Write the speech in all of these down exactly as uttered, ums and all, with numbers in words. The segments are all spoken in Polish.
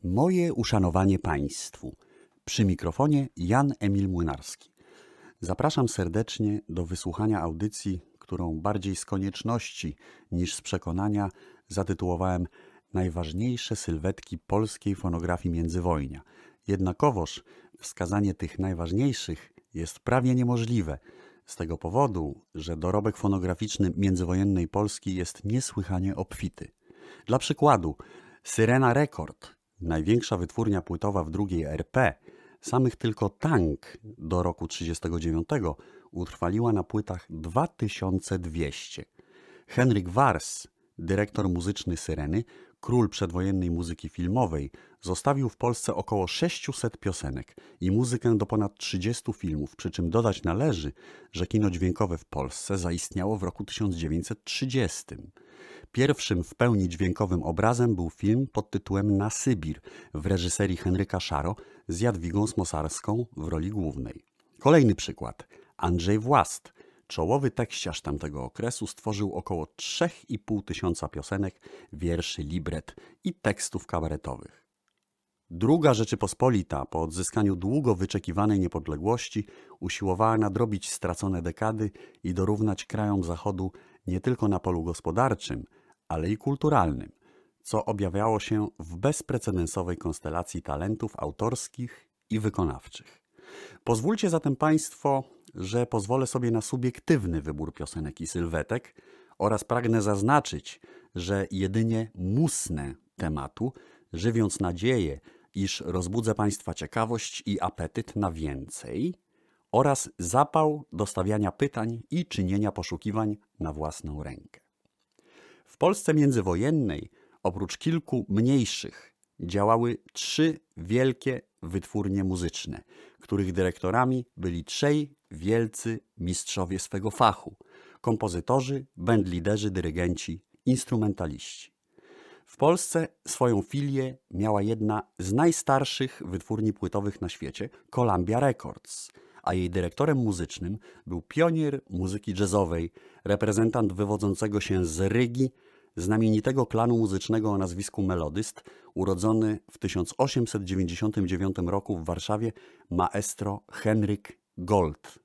Moje uszanowanie Państwu. Przy mikrofonie Jan Emil Młynarski. Zapraszam serdecznie do wysłuchania audycji, którą bardziej z konieczności niż z przekonania zatytułowałem Najważniejsze sylwetki polskiej fonografii międzywojnia. Jednakowoż wskazanie tych najważniejszych jest prawie niemożliwe, z tego powodu, że dorobek fonograficzny międzywojennej Polski jest niesłychanie obfity. Dla przykładu, Syrena Rekord, największa wytwórnia płytowa w drugiej er pe, samych tylko Tank do roku trzydziestego dziewiątego utrwaliła na płytach dwa tysiące dwieście. Henryk Wars, dyrektor muzyczny Syreny, król przedwojennej muzyki filmowej, zostawił w Polsce około sześciuset piosenek i muzykę do ponad trzydziestu filmów, przy czym dodać należy, że kino dźwiękowe w Polsce zaistniało w roku tysiąc dziewięćset trzydziestym. Pierwszym w pełni dźwiękowym obrazem był film pod tytułem Na Sybir w reżyserii Henryka Szaro z Jadwigą Smosarską w roli głównej. Kolejny przykład. Andrzej Włast, czołowy tekściarz tamtego okresu, stworzył około trzy i pół tysiąca piosenek, wierszy, libret i tekstów kabaretowych. Druga Rzeczypospolita po odzyskaniu długo wyczekiwanej niepodległości usiłowała nadrobić stracone dekady i dorównać krajom Zachodu nie tylko na polu gospodarczym, ale i kulturalnym, co objawiało się w bezprecedensowej konstelacji talentów autorskich i wykonawczych. Pozwólcie zatem Państwo, że pozwolę sobie na subiektywny wybór piosenek i sylwetek oraz pragnę zaznaczyć, że jedynie musnę tematu, żywiąc nadzieję, iż rozbudzę Państwa ciekawość i apetyt na więcej oraz zapał do stawiania pytań i czynienia poszukiwań na własną rękę. W Polsce międzywojennej oprócz kilku mniejszych działały trzy wielkie wytwórnie muzyczne, których dyrektorami byli trzej wielcy mistrzowie swego fachu, kompozytorzy, bandliderzy, dyrygenci, instrumentaliści. W Polsce swoją filię miała jedna z najstarszych wytwórni płytowych na świecie, Columbia Records, a jej dyrektorem muzycznym był pionier muzyki jazzowej, reprezentant wywodzącego się z Rygi, znamienitego klanu muzycznego o nazwisku Melodyst, urodzony w tysiąc osiemset dziewięćdziesiątym dziewiątym roku w Warszawie maestro Henryk Gold.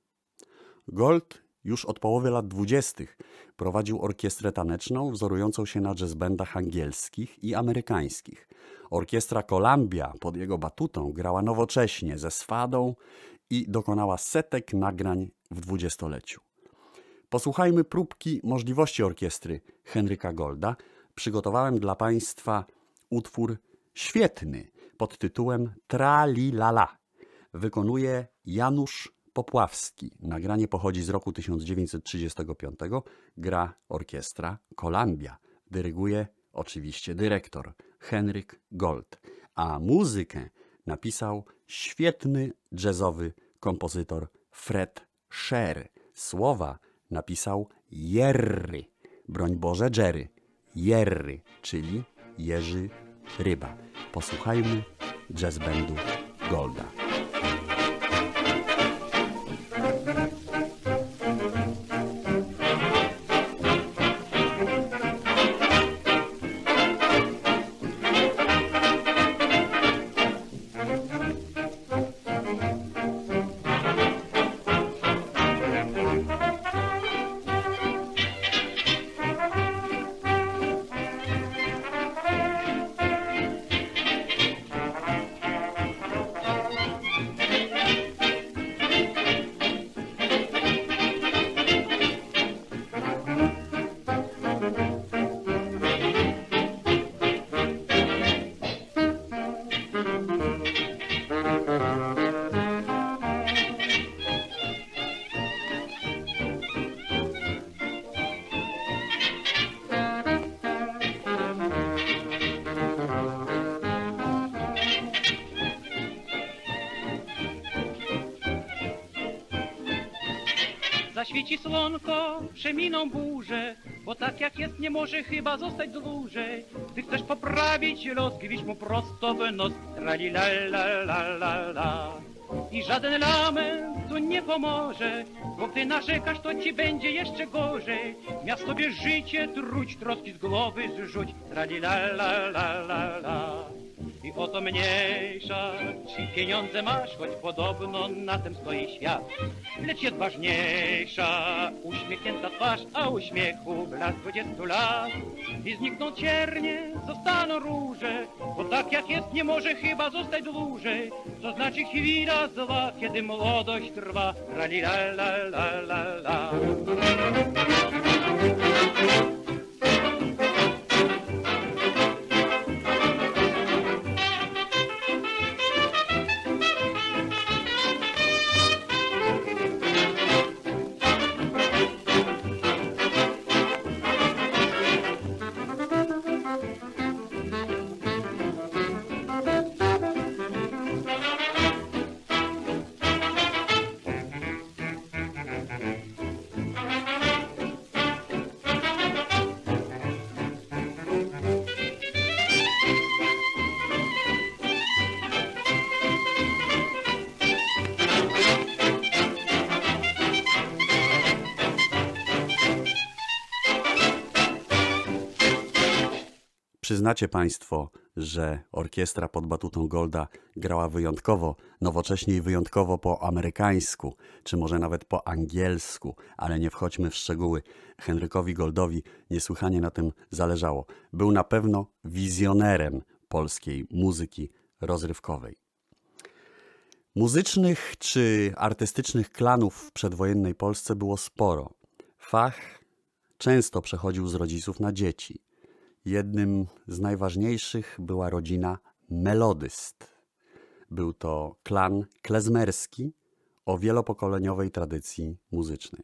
Gold już od połowy lat dwudziestych prowadził orkiestrę taneczną wzorującą się na jazzbandach angielskich i amerykańskich. Orkiestra Columbia pod jego batutą grała nowocześnie, ze swadą i dokonała setek nagrań w dwudziestoleciu. Posłuchajmy próbki możliwości orkiestry Henryka Golda. Przygotowałem dla Państwa utwór świetny pod tytułem Tra-li-la-la. Wykonuje Janusz Popławski. Nagranie pochodzi z roku tysiąc dziewięćset trzydziestego piątego. Gra orkiestra Columbia. Dyryguje oczywiście dyrektor Henryk Gold. A muzykę napisał świetny jazzowy kompozytor Fred Sher. Słowa napisał Jerry, broń Boże Jerry, Jerry, czyli Jerzy Ryba. Posłuchajmy jazz bandu Golda. Zaświeci słonko, przeminą burze, bo tak jak jest nie może chyba zostać dłużej. Ty chcesz poprawić los, gwizd mu prosto w nos, tra li la la la la la. i żaden lament tu nie pomoże, bo gdy narzekasz, to ci będzie jeszcze gorzej. Miast sobie życie truć, troski z głowy zrzuć, trali la la la la la. I oto mniejsza, czy pieniądze masz, choć podobno na tym stoi świat. Lecz jest ważniejsza uśmiechnięta twarz, a uśmiechu blask dwudziestu lat. I znikną ciernie, zostaną róże, bo tak jak jest nie może chyba zostać dłużej. To znaczy chwila zła, kiedy młodość trwa, rali la la la la la. Przyznacie Państwo, że orkiestra pod batutą Golda grała wyjątkowo nowocześnie i wyjątkowo po amerykańsku, czy może nawet po angielsku, ale nie wchodźmy w szczegóły. Henrykowi Goldowi niesłychanie na tym zależało. Był na pewno wizjonerem polskiej muzyki rozrywkowej. Muzycznych czy artystycznych klanów w przedwojennej Polsce było sporo. Fach często przechodził z rodziców na dzieci. Jednym z najważniejszych była rodzina melodyst. Był to klan klezmerski o wielopokoleniowej tradycji muzycznej.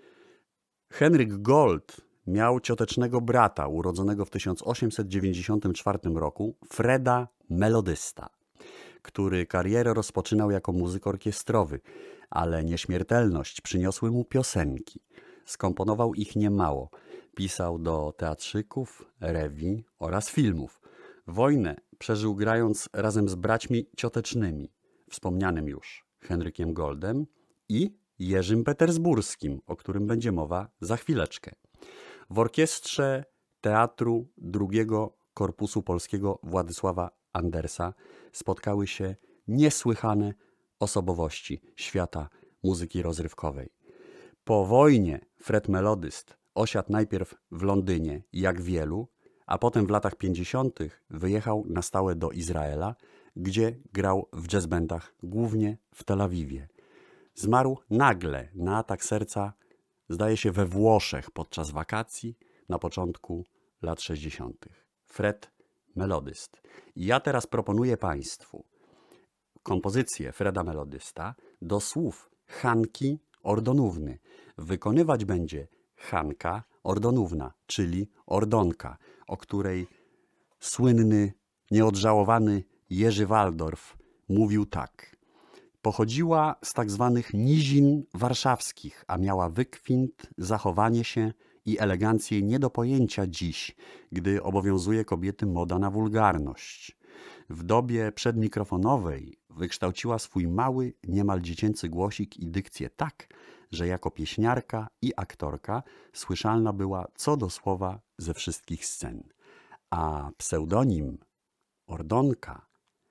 Henryk Gold miał ciotecznego brata urodzonego w tysiąc osiemset dziewięćdziesiątym czwartym roku, Freda Melodysta, który karierę rozpoczynał jako muzyk orkiestrowy, ale nieśmiertelność przyniosły mu piosenki. Skomponował ich niemało. Pisał do teatrzyków, rewii oraz filmów. Wojnę przeżył grając razem z braćmi ciotecznymi, wspomnianym już Henrykiem Goldem i Jerzym Petersburskim, o którym będzie mowa za chwileczkę. W orkiestrze Teatru drugiego Korpusu Polskiego Władysława Andersa spotkały się niesłychane osobowości świata muzyki rozrywkowej. Po wojnie Fred Melodyst osiadł najpierw w Londynie, jak wielu, a potem w latach pięćdziesiątych wyjechał na stałe do Izraela, gdzie grał w jazzbandach, głównie w Tel Awiwie. Zmarł nagle na atak serca, zdaje się we Włoszech podczas wakacji na początku lat sześćdziesiątych. Fred Melodyst. I ja teraz proponuję Państwu kompozycję Freda Melodysta do słów Hanki Ordonówny. Wykonywać będzie Hanka Ordonówna, czyli Ordonka, o której słynny, nieodżałowany Jerzy Waldorf mówił tak. Pochodziła z tak zwanych nizin warszawskich, a miała wykwint, zachowanie się i elegancję nie do pojęcia dziś, gdy obowiązuje kobiety moda na wulgarność. W dobie przedmikrofonowej wykształciła swój mały, niemal dziecięcy głosik i dykcję tak, że jako pieśniarka i aktorka słyszalna była co do słowa ze wszystkich scen. A pseudonim Ordonka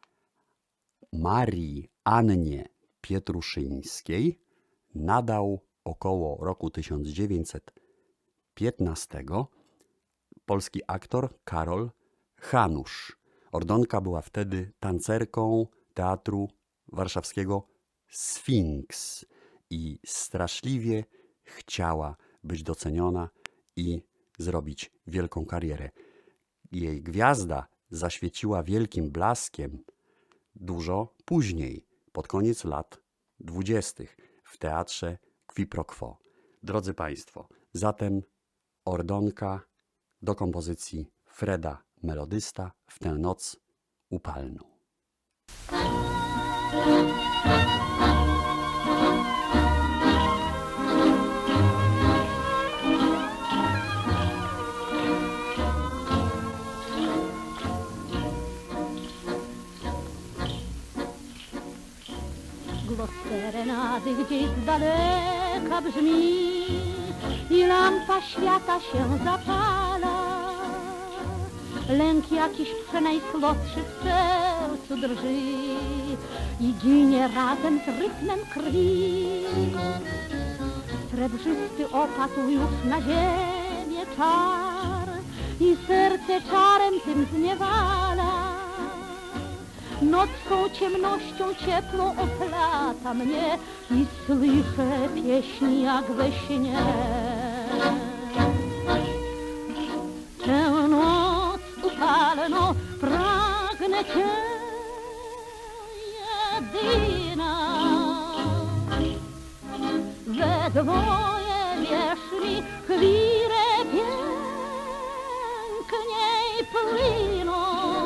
Marii Annie Pietruszyńskiej nadał około roku tysiąc dziewięćset piętnastego polski aktor Karol Hanusz. Ordonka była wtedy tancerką Teatru Warszawskiego Sfinks i straszliwie chciała być doceniona i zrobić wielką karierę. Jej gwiazda zaświeciła wielkim blaskiem dużo później, pod koniec lat dwudziestych w teatrze Qui Pro Quo. Drodzy Państwo, zatem Ordonka do kompozycji Freda Melodysta w tę noc upalną. serenady gdzieś z daleka brzmi i lampa świata się zapala. Lęk jakiś przenajsłodszy w sercu drży i ginie razem z rytmem krwi. Srebrzysty opadł już na ziemię czar i serce czarem tym zniewala. Nocką ciemnością cieplą oplata mnie i słyszę pieśni jak we śnie. Tę noc upalną pragnę cię jedyna. We dwoje wierz mi chwile piękniej płyną.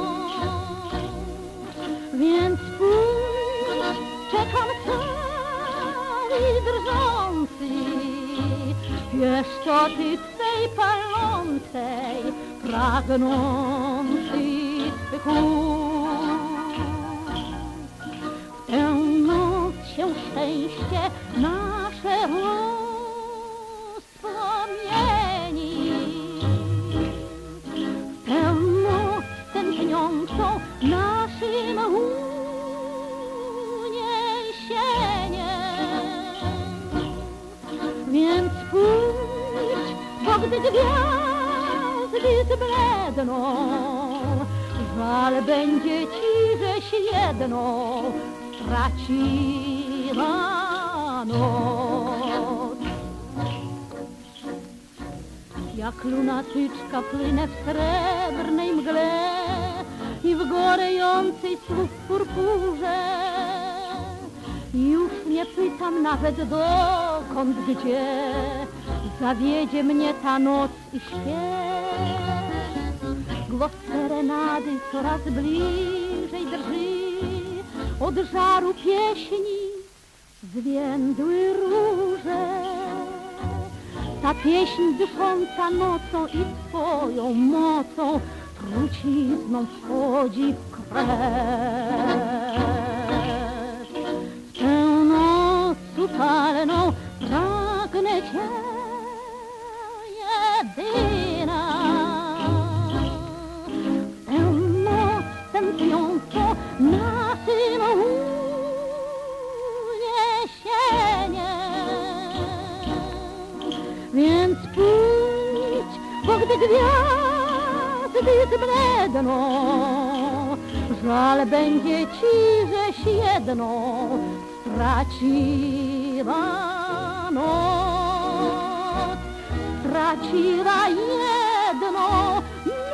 Więc pójdź, czekam cały drżący, wiesz to ty twej palącej, pragnący twych ust. W tę noc się szczęście nasze rozpłomieni. W tę noc tętniącą naszym uniesieniem. Więc pójdź, bo gdy gwiazdy zbledną, żal będzie ci, żeś jedną straciła noc. Jak lunatyczka płynę w srebrnej mgle i w gorejącej słów purpurze. Już nie pytam nawet dokąd, gdzie zawiedzie mnie ta noc i śpiew. Głos serenady coraz bliżej drży, od żaru pieśni zwiędły róże. Ta pieśń dysząca nocą i twoją mocą trucizną wchodzi w krew. W tę noc upalną pragnę cię jedyna. W tę noc tętniącą naszym uniesieniem. Więc pójdź, bo gdy gwiazdy zbledną, żal będzie ci, żeś jedną straciła noc, straciła jedną noc.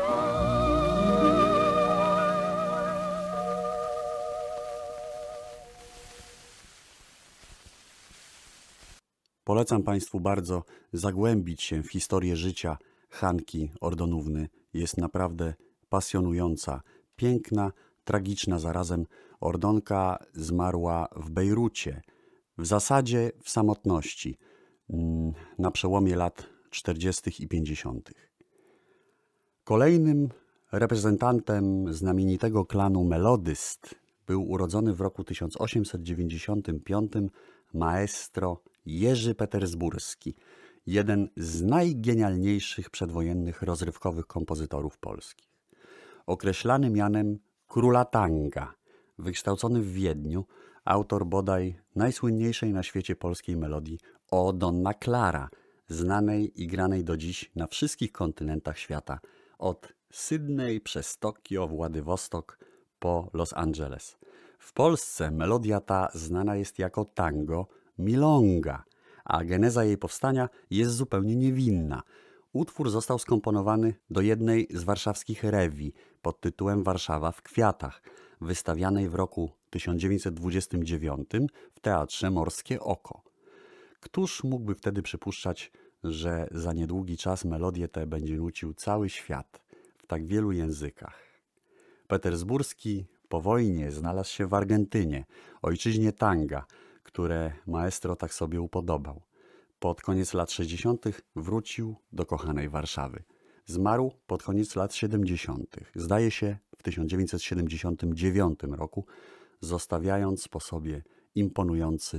Polecam Państwu bardzo zagłębić się w historię życia Hanki Ordonówny. Jest naprawdę pasjonująca, piękna, tragiczna zarazem. Ordonka zmarła w Bejrucie, w zasadzie w samotności, na przełomie lat czterdziestych i pięćdziesiątych. Kolejnym reprezentantem znamienitego klanu Melodyst był urodzony w roku tysiąc osiemset dziewięćdziesiątym piątym maestro Jerzy Petersburski, jeden z najgenialniejszych przedwojennych rozrywkowych kompozytorów polskich. Określany mianem króla tanga, wykształcony w Wiedniu, autor bodaj najsłynniejszej na świecie polskiej melodii O Donna Clara, znanej i granej do dziś na wszystkich kontynentach świata, od Sydney przez Tokio, Władywostok po Los Angeles. W Polsce melodia ta znana jest jako tango milonga, a geneza jej powstania jest zupełnie niewinna. Utwór został skomponowany do jednej z warszawskich rewii pod tytułem Warszawa w kwiatach, wystawianej w roku tysiąc dziewięćset dwudziestym dziewiątym w Teatrze Morskie Oko. Któż mógłby wtedy przypuszczać, że za niedługi czas melodię tę będzie nucił cały świat w tak wielu językach? Petersburski po wojnie znalazł się w Argentynie, ojczyźnie tanga, które maestro tak sobie upodobał. Pod koniec lat sześćdziesiątych wrócił do kochanej Warszawy. Zmarł pod koniec lat siedemdziesiątych. Zdaje się w tysiąc dziewięćset siedemdziesiątym dziewiątym roku, zostawiając po sobie imponujący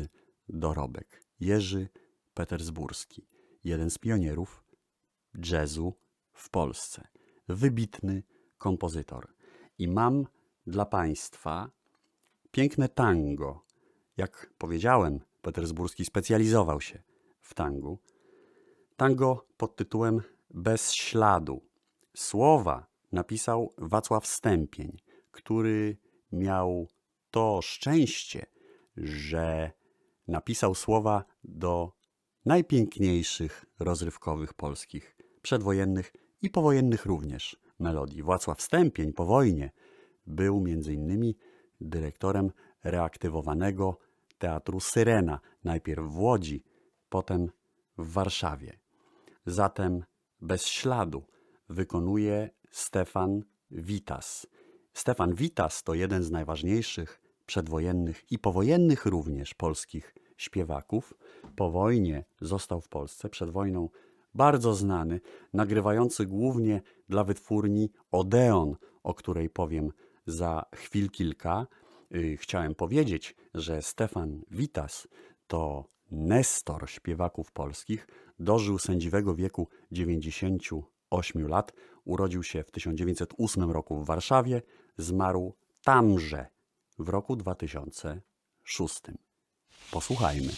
dorobek. Jerzy Petersburski, jeden z pionierów jazzu w Polsce. Wybitny kompozytor. I mam dla Państwa piękne tango. Jak powiedziałem, Petersburski specjalizował się w tangu. Tango pod tytułem Bez śladu. Słowa napisał Wacław Stępień, który miał to szczęście, że napisał słowa do najpiękniejszych rozrywkowych polskich, przedwojennych i powojennych również melodii. Wacław Stępień po wojnie był między innymi dyrektorem reaktywowanego Teatru Syrena, najpierw w Łodzi, potem w Warszawie. Zatem Bez śladu wykonuje Stefan Witas. Stefan Witas to jeden z najważniejszych przedwojennych i powojennych również polskich śpiewaków. Po wojnie został w Polsce, przed wojną bardzo znany, nagrywający głównie dla wytwórni Odeon, o której powiem za chwil kilka. Chciałem powiedzieć, że Stefan Witas to nestor śpiewaków polskich, dożył sędziwego wieku dziewięćdziesięciu ośmiu lat, urodził się w tysiąc dziewięćset ósmym roku w Warszawie, zmarł tamże w roku dwa tysiące szóstym. Posłuchajmy.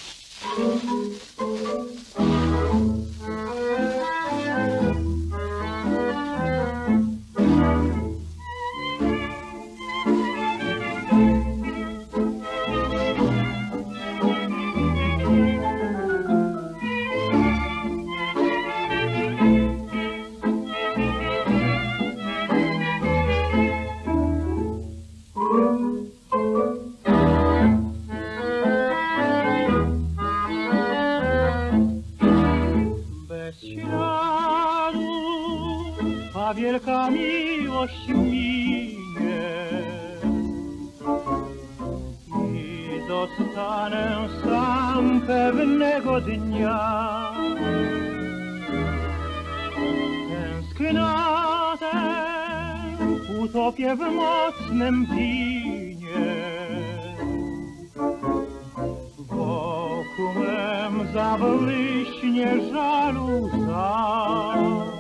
Wielka miłość minie i zostanę sam pewnego dnia. Tęsknotem utopię w mocnym winie. Wokół mem zabłyśnie żaluza.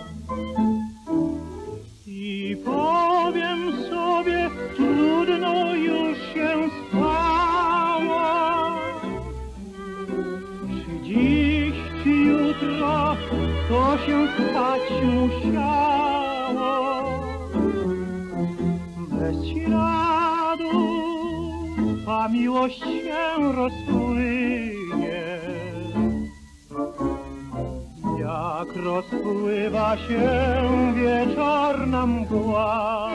I powiem sobie, trudno już się stało. Czy dziś, czy jutro to się stać musiało. Bez śladu a miłość się rozpłynie. Jak rozpływa się wieczorna mgła.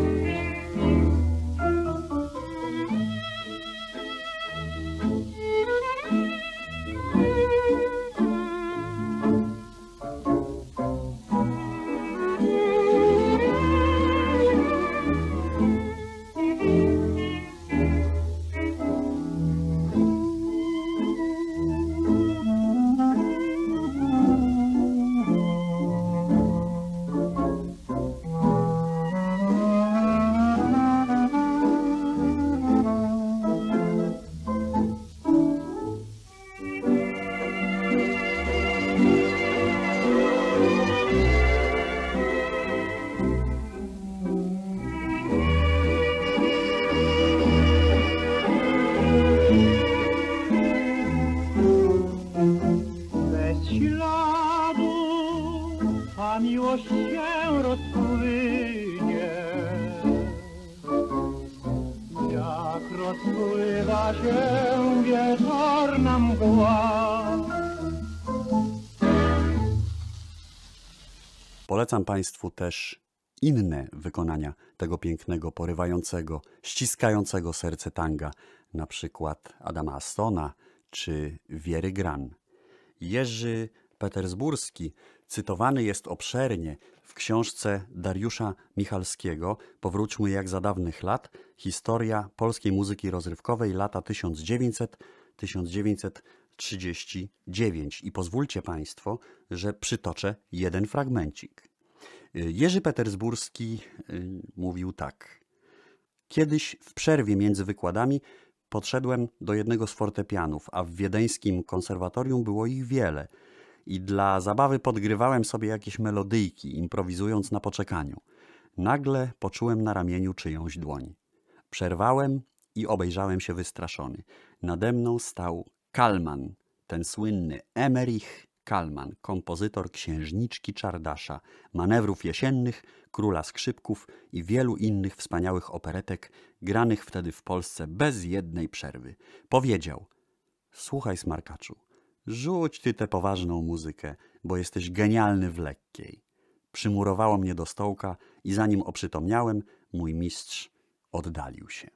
Miłość się rozpłynie, jak rozpływa się wieczorna mgła. Polecam Państwu też inne wykonania tego pięknego, porywającego, ściskającego serce tanga, na przykład Adama Astona czy Wiery Gran. Jerzy Petersburski cytowany jest obszernie w książce Dariusza Michalskiego Powróćmy jak za dawnych lat. Historia polskiej muzyki rozrywkowej lata tysiąc dziewięćset do tysiąc dziewięćset trzydziestego dziewiątego. I pozwólcie Państwo, że przytoczę jeden fragmencik. Jerzy Petersburski mówił tak. Kiedyś w przerwie między wykładami podszedłem do jednego z fortepianów, a w wiedeńskim konserwatorium było ich wiele i dla zabawy podgrywałem sobie jakieś melodyjki, improwizując na poczekaniu. Nagle poczułem na ramieniu czyjąś dłoń. Przerwałem i obejrzałem się wystraszony. Nade mną stał Kalman, ten słynny Emerich Kalman, kompozytor Księżniczki Czardasza, manewrów jesiennych, Króla Skrzypków i wielu innych wspaniałych operetek, granych wtedy w Polsce bez jednej przerwy. Powiedział: słuchaj, smarkaczu, rzuć ty tę poważną muzykę, bo jesteś genialny w lekkiej. Przymurowało mnie do stołka i zanim oprzytomniałem, mój mistrz oddalił się.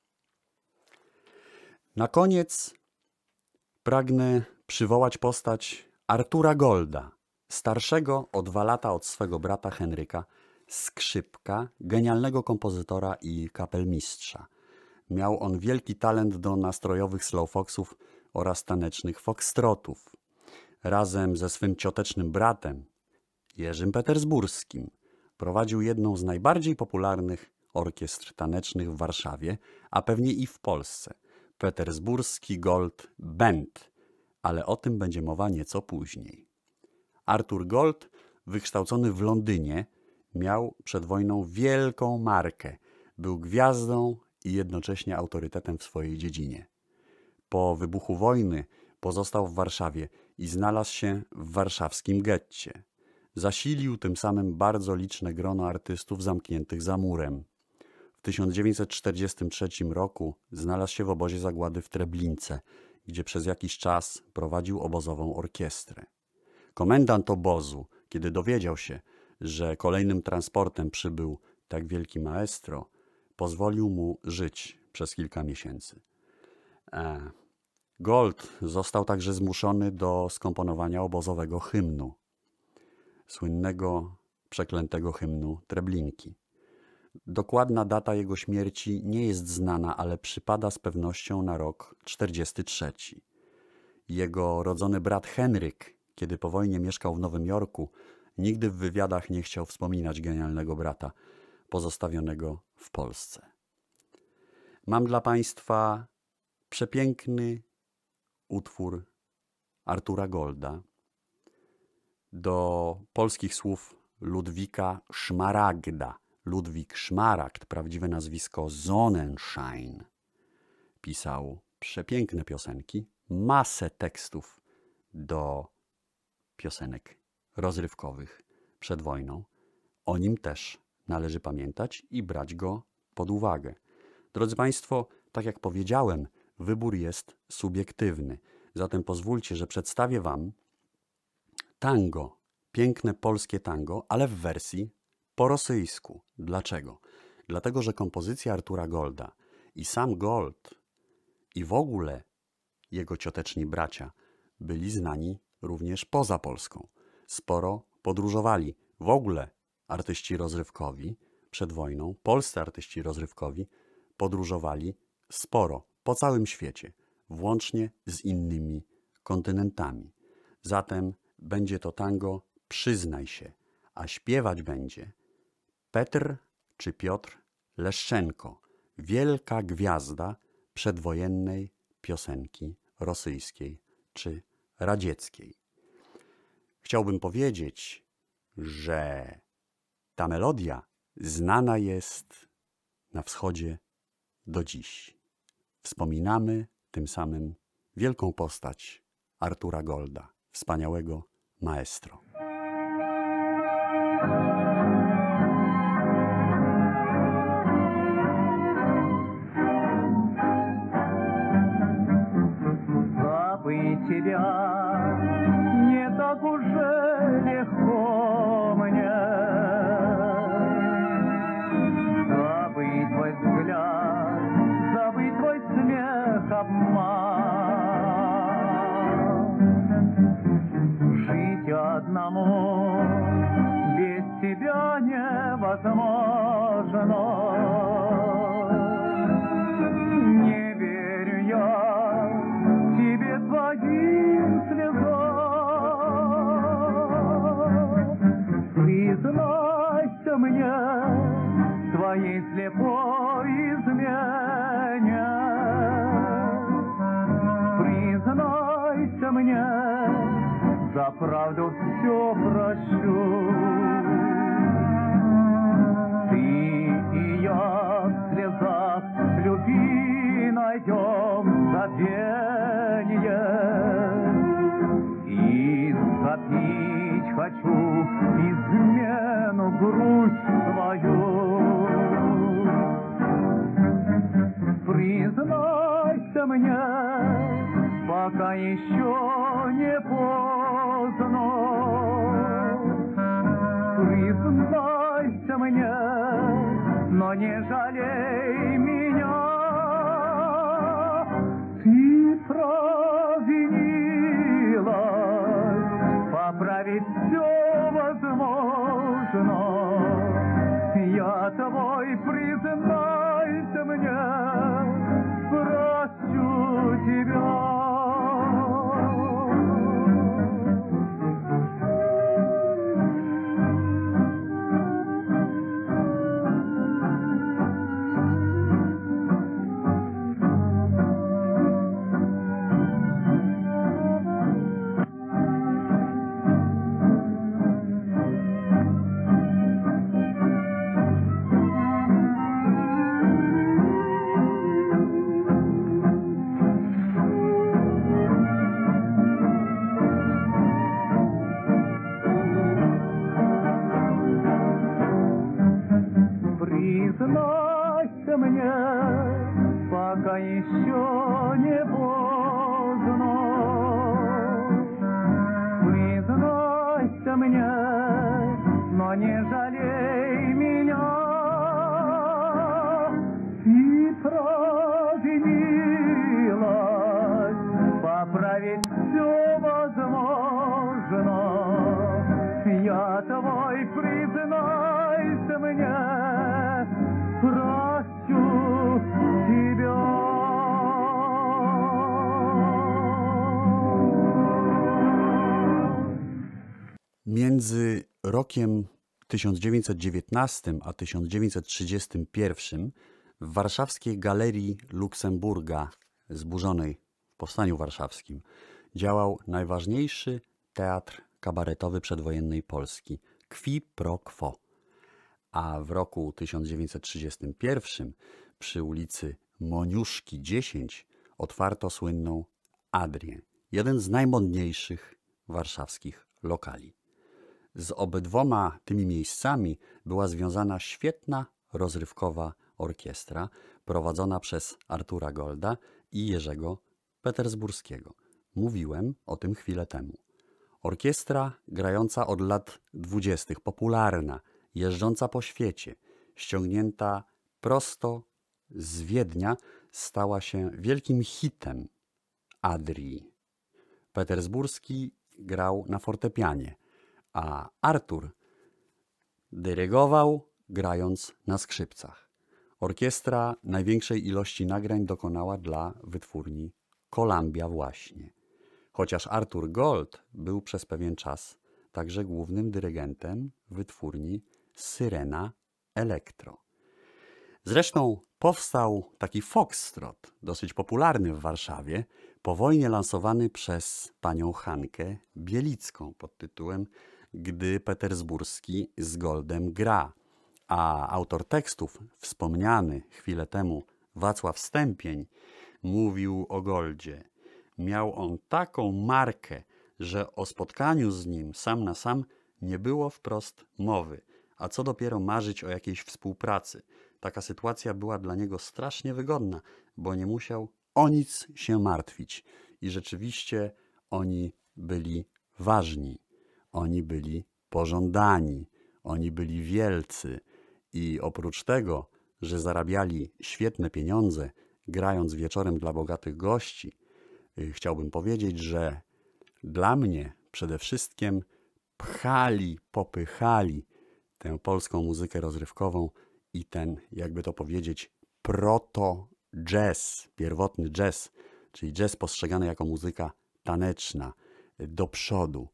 Na koniec pragnę przywołać postać Artura Golda, starszego o dwa lata od swego brata Henryka, skrzypka, genialnego kompozytora i kapelmistrza. Miał on wielki talent do nastrojowych slowfoxów oraz tanecznych foxtrotów. Razem ze swym ciotecznym bratem, Jerzym Petersburskim, prowadził jedną z najbardziej popularnych orkiestr tanecznych w Warszawie, a pewnie i w Polsce. Petersburski Gold Band, ale o tym będzie mowa nieco później. Artur Gold, wykształcony w Londynie, miał przed wojną wielką markę. Był gwiazdą i jednocześnie autorytetem w swojej dziedzinie. Po wybuchu wojny pozostał w Warszawie i znalazł się w warszawskim getcie. Zasilił tym samym bardzo liczne grono artystów zamkniętych za murem. W tysiąc dziewięćset czterdziestym trzecim roku znalazł się w obozie zagłady w Treblince, gdzie przez jakiś czas prowadził obozową orkiestrę. Komendant obozu, kiedy dowiedział się, że kolejnym transportem przybył tak wielki maestro, pozwolił mu żyć przez kilka miesięcy. E, Gold został także zmuszony do skomponowania obozowego hymnu, słynnego, przeklętego hymnu Treblinki. Dokładna data jego śmierci nie jest znana, ale przypada z pewnością na rok czterdziesty trzeci. Jego rodzony brat Henryk, kiedy po wojnie mieszkał w Nowym Jorku, nigdy w wywiadach nie chciał wspominać genialnego brata pozostawionego w Polsce. Mam dla Państwa przepiękny utwór Artura Golda do polskich słów Ludwika Szmaragda. Ludwik Szmaragd, prawdziwe nazwisko Sonnenschein, pisał przepiękne piosenki, masę tekstów do piosenek rozrywkowych przed wojną. O nim też należy pamiętać i brać go pod uwagę. Drodzy Państwo, tak jak powiedziałem, wybór jest subiektywny. Zatem pozwólcie, że przedstawię Wam tango, piękne polskie tango, ale w wersji po rosyjsku. Dlaczego? Dlatego, że kompozycja Artura Golda i sam Gold i w ogóle jego cioteczni bracia byli znani również poza Polską. Sporo podróżowali. W ogóle artyści rozrywkowi przed wojną, polscy artyści rozrywkowi podróżowali sporo po całym świecie, włącznie z innymi kontynentami. Zatem będzie to tango Przyznaj się, a śpiewać będzie Petr czy Piotr Leszczenko, wielka gwiazda przedwojennej piosenki rosyjskiej czy radzieckiej. Chciałbym powiedzieć, że ta melodia znana jest na wschodzie do dziś. Wspominamy tym samym wielką postać Artura Golda, wspaniałego maestro. Забыть тебя не так уже легко мне. Забыть твой взгляд, забыть твой смех, обман. Жить одному без тебя невозможно. Не верю я тебе своим слезам. Признайся мне своей слепой измене. за правду все прощу. Ты и я в слезах любви найдем забвенье. И запить хочу измену грусть свою. Признайся мне, пока еще не поздно. Признайся мне, но не жалей меня. Ты провинилась, поправить все возможно. Я твой, признайся мне, прощу тебя. Признайся мне, пока еще не поздно. Признайся мне, но не жалей меня. Ты провинилась, поправить все возможно. Я твой, признайся мне, прощу тебя. Między rokiem tysiąc dziewięćset dziewiętnastym a tysiąc dziewięćset trzydziestym pierwszym w warszawskiej Galerii Luksemburga, zburzonej w Powstaniu Warszawskim, działał najważniejszy teatr kabaretowy przedwojennej Polski, Qui pro quo. A w roku tysiąc dziewięćset trzydziestym pierwszym przy ulicy Moniuszki dziesięć otwarto słynną Adrię, jeden z najmodniejszych warszawskich lokali. Z obydwoma tymi miejscami była związana świetna, rozrywkowa orkiestra prowadzona przez Artura Golda i Jerzego Petersburskiego. Mówiłem o tym chwilę temu. Orkiestra grająca od lat dwudziestych, popularna, jeżdżąca po świecie, ściągnięta prosto z Wiednia, stała się wielkim hitem Adrii. Petersburski grał na fortepianie, a Artur dyrygował, grając na skrzypcach. Orkiestra największej ilości nagrań dokonała dla wytwórni Columbia właśnie. Chociaż Artur Gold był przez pewien czas także głównym dyrygentem wytwórni Syrena Elektro. Zresztą powstał taki foxtrot, dosyć popularny w Warszawie, po wojnie lansowany przez panią Hankę Bielicką pod tytułem Gdy Petersburski z Goldem gra, a autor tekstów, wspomniany chwilę temu Wacław Stępień, mówił o Goldzie. Miał on taką markę, że o spotkaniu z nim sam na sam nie było wprost mowy, a co dopiero marzyć o jakiejś współpracy. Taka sytuacja była dla niego strasznie wygodna, bo nie musiał o nic się martwić. I rzeczywiście oni byli ważni, oni byli pożądani, oni byli wielcy i oprócz tego, że zarabiali świetne pieniądze, grając wieczorem dla bogatych gości, chciałbym powiedzieć, że dla mnie przede wszystkim pchali, popychali tę polską muzykę rozrywkową i ten, jakby to powiedzieć, proto-jazz, pierwotny jazz, czyli jazz postrzegany jako muzyka taneczna, do przodu.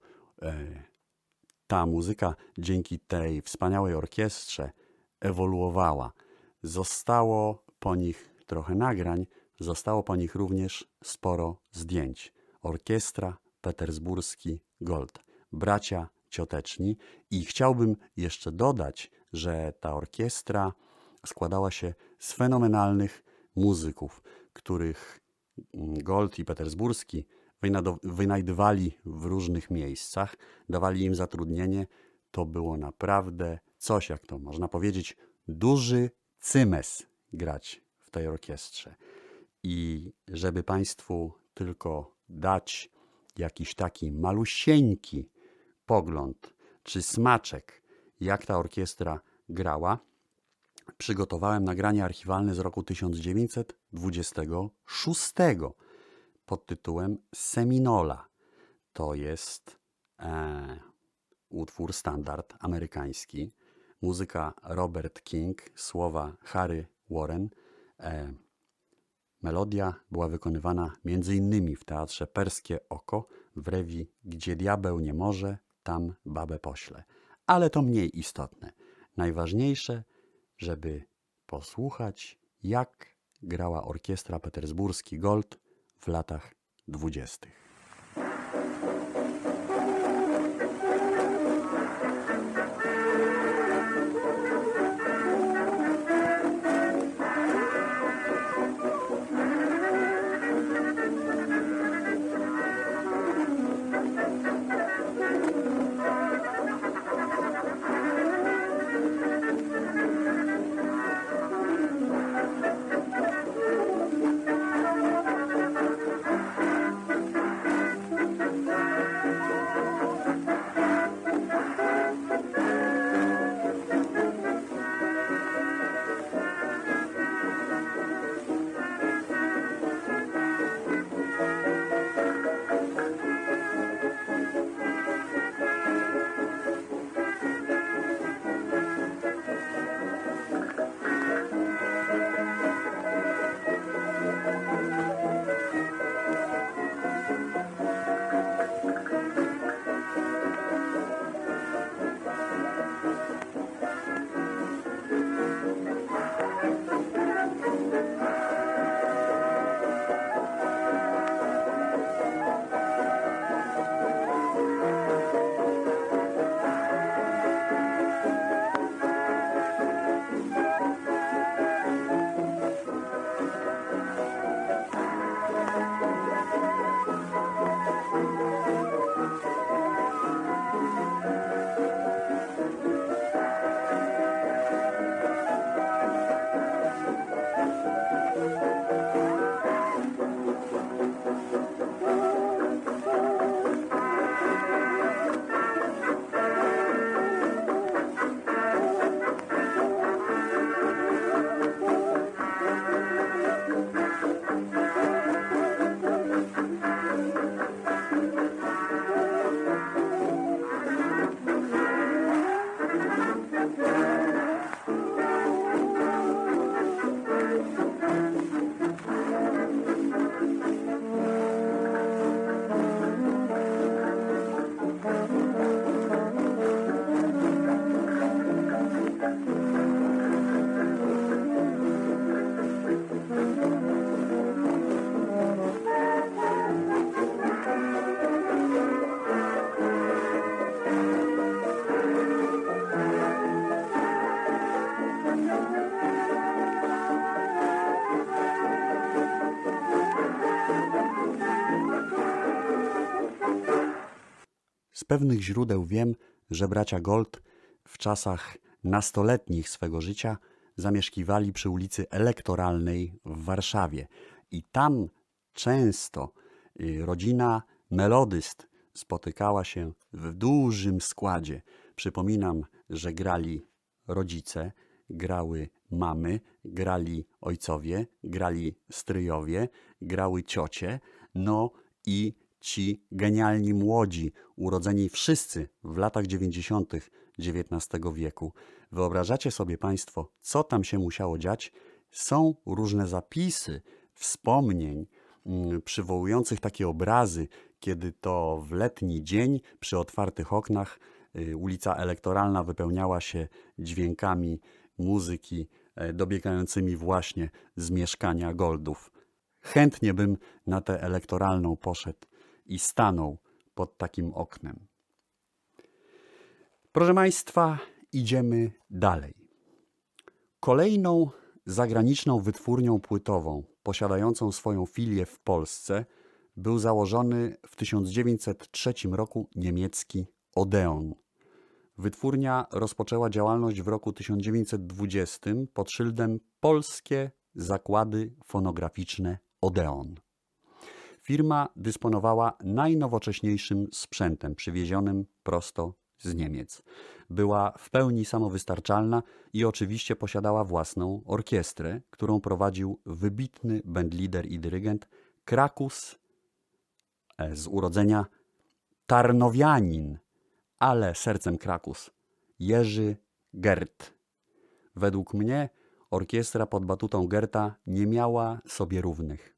Ta muzyka dzięki tej wspaniałej orkiestrze ewoluowała. Zostało po nich trochę nagrań, zostało po nich również sporo zdjęć. Orkiestra Petersburski Gold. Bracia cioteczni. I chciałbym jeszcze dodać, że ta orkiestra składała się z fenomenalnych muzyków, których Gold i Petersburski wynajdywali w różnych miejscach, dawali im zatrudnienie. To było naprawdę coś, jak to można powiedzieć, duży cymes grać w tej orkiestrze. I żeby Państwu tylko dać jakiś taki malusieńki pogląd czy smaczek, jak ta orkiestra grała, przygotowałem nagranie archiwalne z roku tysiąc dziewięćset dwudziestego szóstego pod tytułem Seminola. To jest e, utwór standard amerykański. Muzyka Robert King, słowa Harry Warren. E, melodia była wykonywana między innymi w Teatrze Perskie Oko w rewi Gdzie diabeł nie może, tam babę pośle. Ale to mniej istotne. Najważniejsze, żeby posłuchać, jak grała orkiestra Petersburski Gold w latach dwudziestych. Z pewnych źródeł wiem, że bracia Gold w czasach nastoletnich swego życia zamieszkiwali przy ulicy Elektoralnej w Warszawie. I tam często rodzina melodyst spotykała się w dużym składzie. Przypominam, że grali rodzice, grały mamy, grali ojcowie, grali stryjowie, grały ciocie, no i ci genialni młodzi, urodzeni wszyscy w latach dziewięćdziesiątych dziewiętnastego wieku. Wyobrażacie sobie Państwo, co tam się musiało dziać? Są różne zapisy, wspomnień mm, przywołujących takie obrazy, kiedy to w letni dzień przy otwartych oknach y, ulica Elektoralna wypełniała się dźwiękami muzyki y, dobiegającymi właśnie z mieszkania Goldów. Chętnie bym na tę Elektoralną poszedł i stanął pod takim oknem. Proszę Państwa, idziemy dalej. Kolejną zagraniczną wytwórnią płytową posiadającą swoją filię w Polsce był założony w tysiąc dziewięćset trzecim roku niemiecki Odeon. Wytwórnia rozpoczęła działalność w roku tysiąc dziewięćset dwudziestym pod szyldem Polskie Zakłady Fonograficzne Odeon. Firma dysponowała najnowocześniejszym sprzętem przywiezionym prosto z Niemiec. Była w pełni samowystarczalna i oczywiście posiadała własną orkiestrę, którą prowadził wybitny bandlider i dyrygent Krakus, z urodzenia tarnowianin, ale sercem Krakus, Jerzy Gert. Według mnie orkiestra pod batutą Gerta nie miała sobie równych.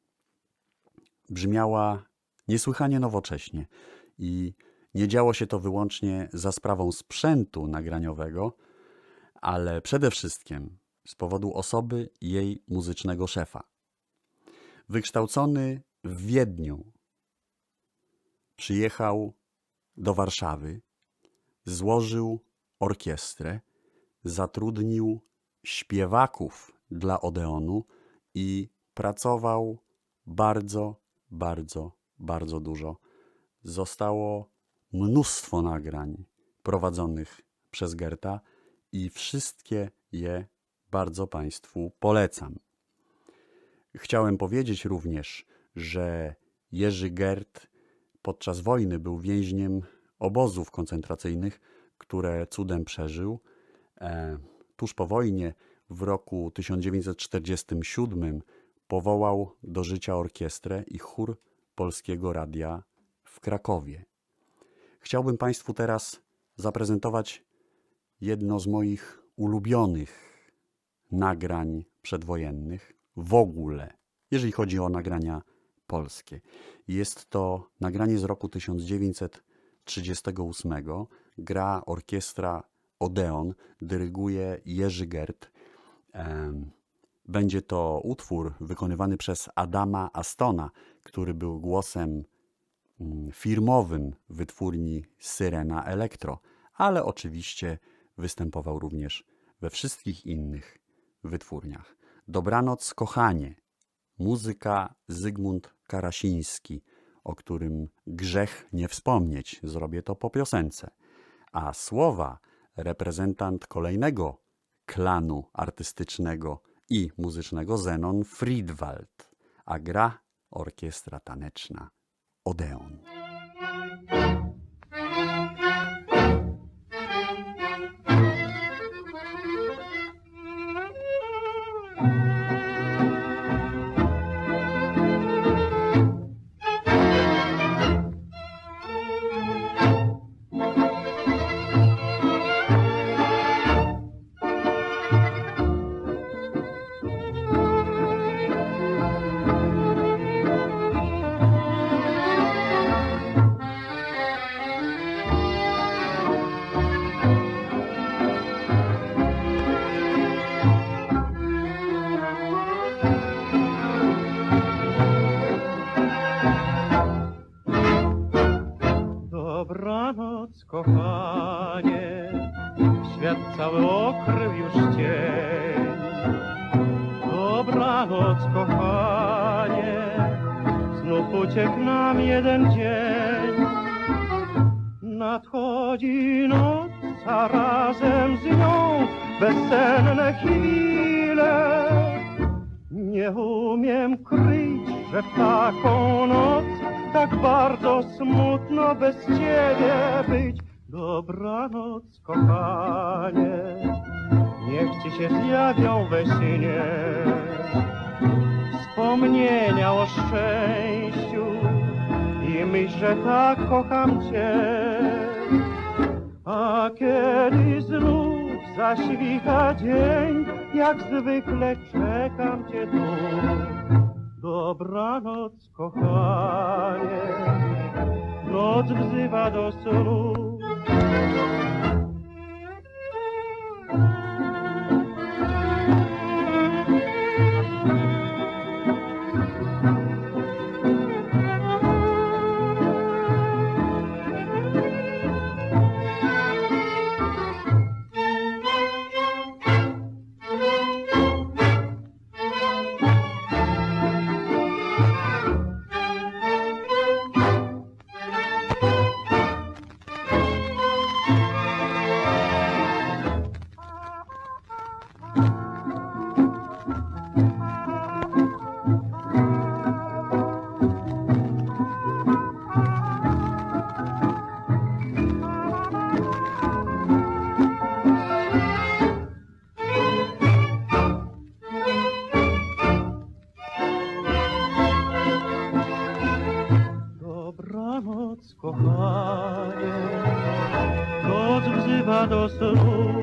Brzmiała niesłychanie nowocześnie i nie działo się to wyłącznie za sprawą sprzętu nagraniowego, ale przede wszystkim z powodu osoby jej muzycznego szefa. Wykształcony w Wiedniu, przyjechał do Warszawy, złożył orkiestrę, zatrudnił śpiewaków dla Odeonu i pracował bardzo, bardzo, bardzo dużo. Zostało mnóstwo nagrań prowadzonych przez Gerta i wszystkie je bardzo Państwu polecam. Chciałem powiedzieć również, że Jerzy Gert podczas wojny był więźniem obozów koncentracyjnych, które cudem przeżył. E, tuż po wojnie w roku tysiąc dziewięćset czterdziestym siódmym powołał do życia orkiestrę i chór Polskiego Radia w Krakowie. Chciałbym Państwu teraz zaprezentować jedno z moich ulubionych nagrań przedwojennych w ogóle, jeżeli chodzi o nagrania polskie. Jest to nagranie z roku tysiąc dziewięćset trzydziestego ósmego. Gra orkiestra Odeon, dyryguje Jerzy Gert. Będzie to utwór wykonywany przez Adama Astona, który był głosem firmowym wytwórni Syrena Elektro, ale oczywiście występował również we wszystkich innych wytwórniach. Dobranoc, kochanie. Muzyka Zygmunt Karasiński, o którym grzech nie wspomnieć, zrobię to po piosence. A słowa reprezentant kolejnego klanu artystycznego i muzycznego Zenon Friedwald, a gra orkiestra taneczna Odeon. Dobranoc, kochanie, świat cały okrył już cień. Dobranoc, kochanie, znów uciekł nam jeden dzień. Nadchodzi noc, a razem z nią bezsenne chwile. Nie umiem kryć, że w taką noc tak bardzo smutno bez ciebie być. Dobranoc, kochanie, niech ci się zjawią we śnie wspomnienia o szczęściu i myśl, że tak kocham cię. A kiedy znów zaświta dzień, jak zwykle czekam cię tu. Dobranoc, kochanie, noc wzywa do snu. prawa do snu.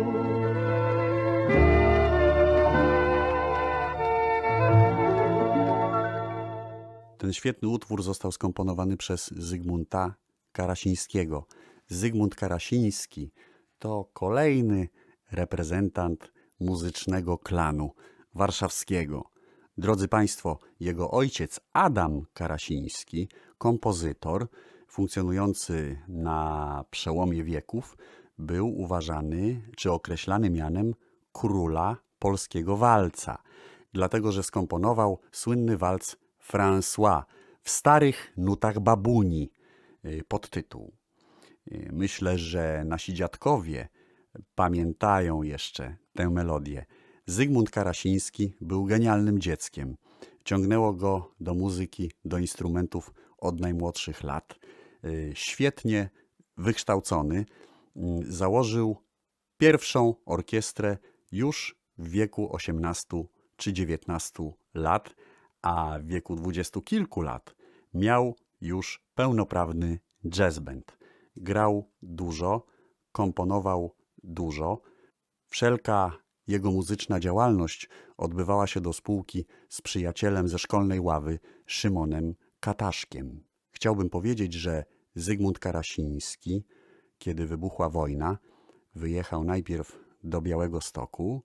Ten świetny utwór został skomponowany przez Zygmunta Karasińskiego. Zygmunt Karasiński to kolejny reprezentant muzycznego klanu warszawskiego. Drodzy Państwo, jego ojciec Adam Karasiński, kompozytor funkcjonujący na przełomie wieków, był uważany czy określany mianem króla polskiego walca, dlatego że skomponował słynny walc François w starych nutach babuni, podtytuł. Myślę, że nasi dziadkowie pamiętają jeszcze tę melodię. Zygmunt Karasiński był genialnym dzieckiem. Ciągnęło go do muzyki, do instrumentów od najmłodszych lat. Świetnie wykształcony, założył pierwszą orkiestrę już w wieku osiemnastu czy dziewiętnastu lat, a w wieku dwudziestu kilku lat miał już pełnoprawny jazz band. Grał dużo, komponował dużo. Wszelka jego muzyczna działalność odbywała się do spółki z przyjacielem ze szkolnej ławy, Szymonem Kataszkiem. Chciałbym powiedzieć, że Zygmunt Karasiński, kiedy wybuchła wojna, wyjechał najpierw do Białegostoku,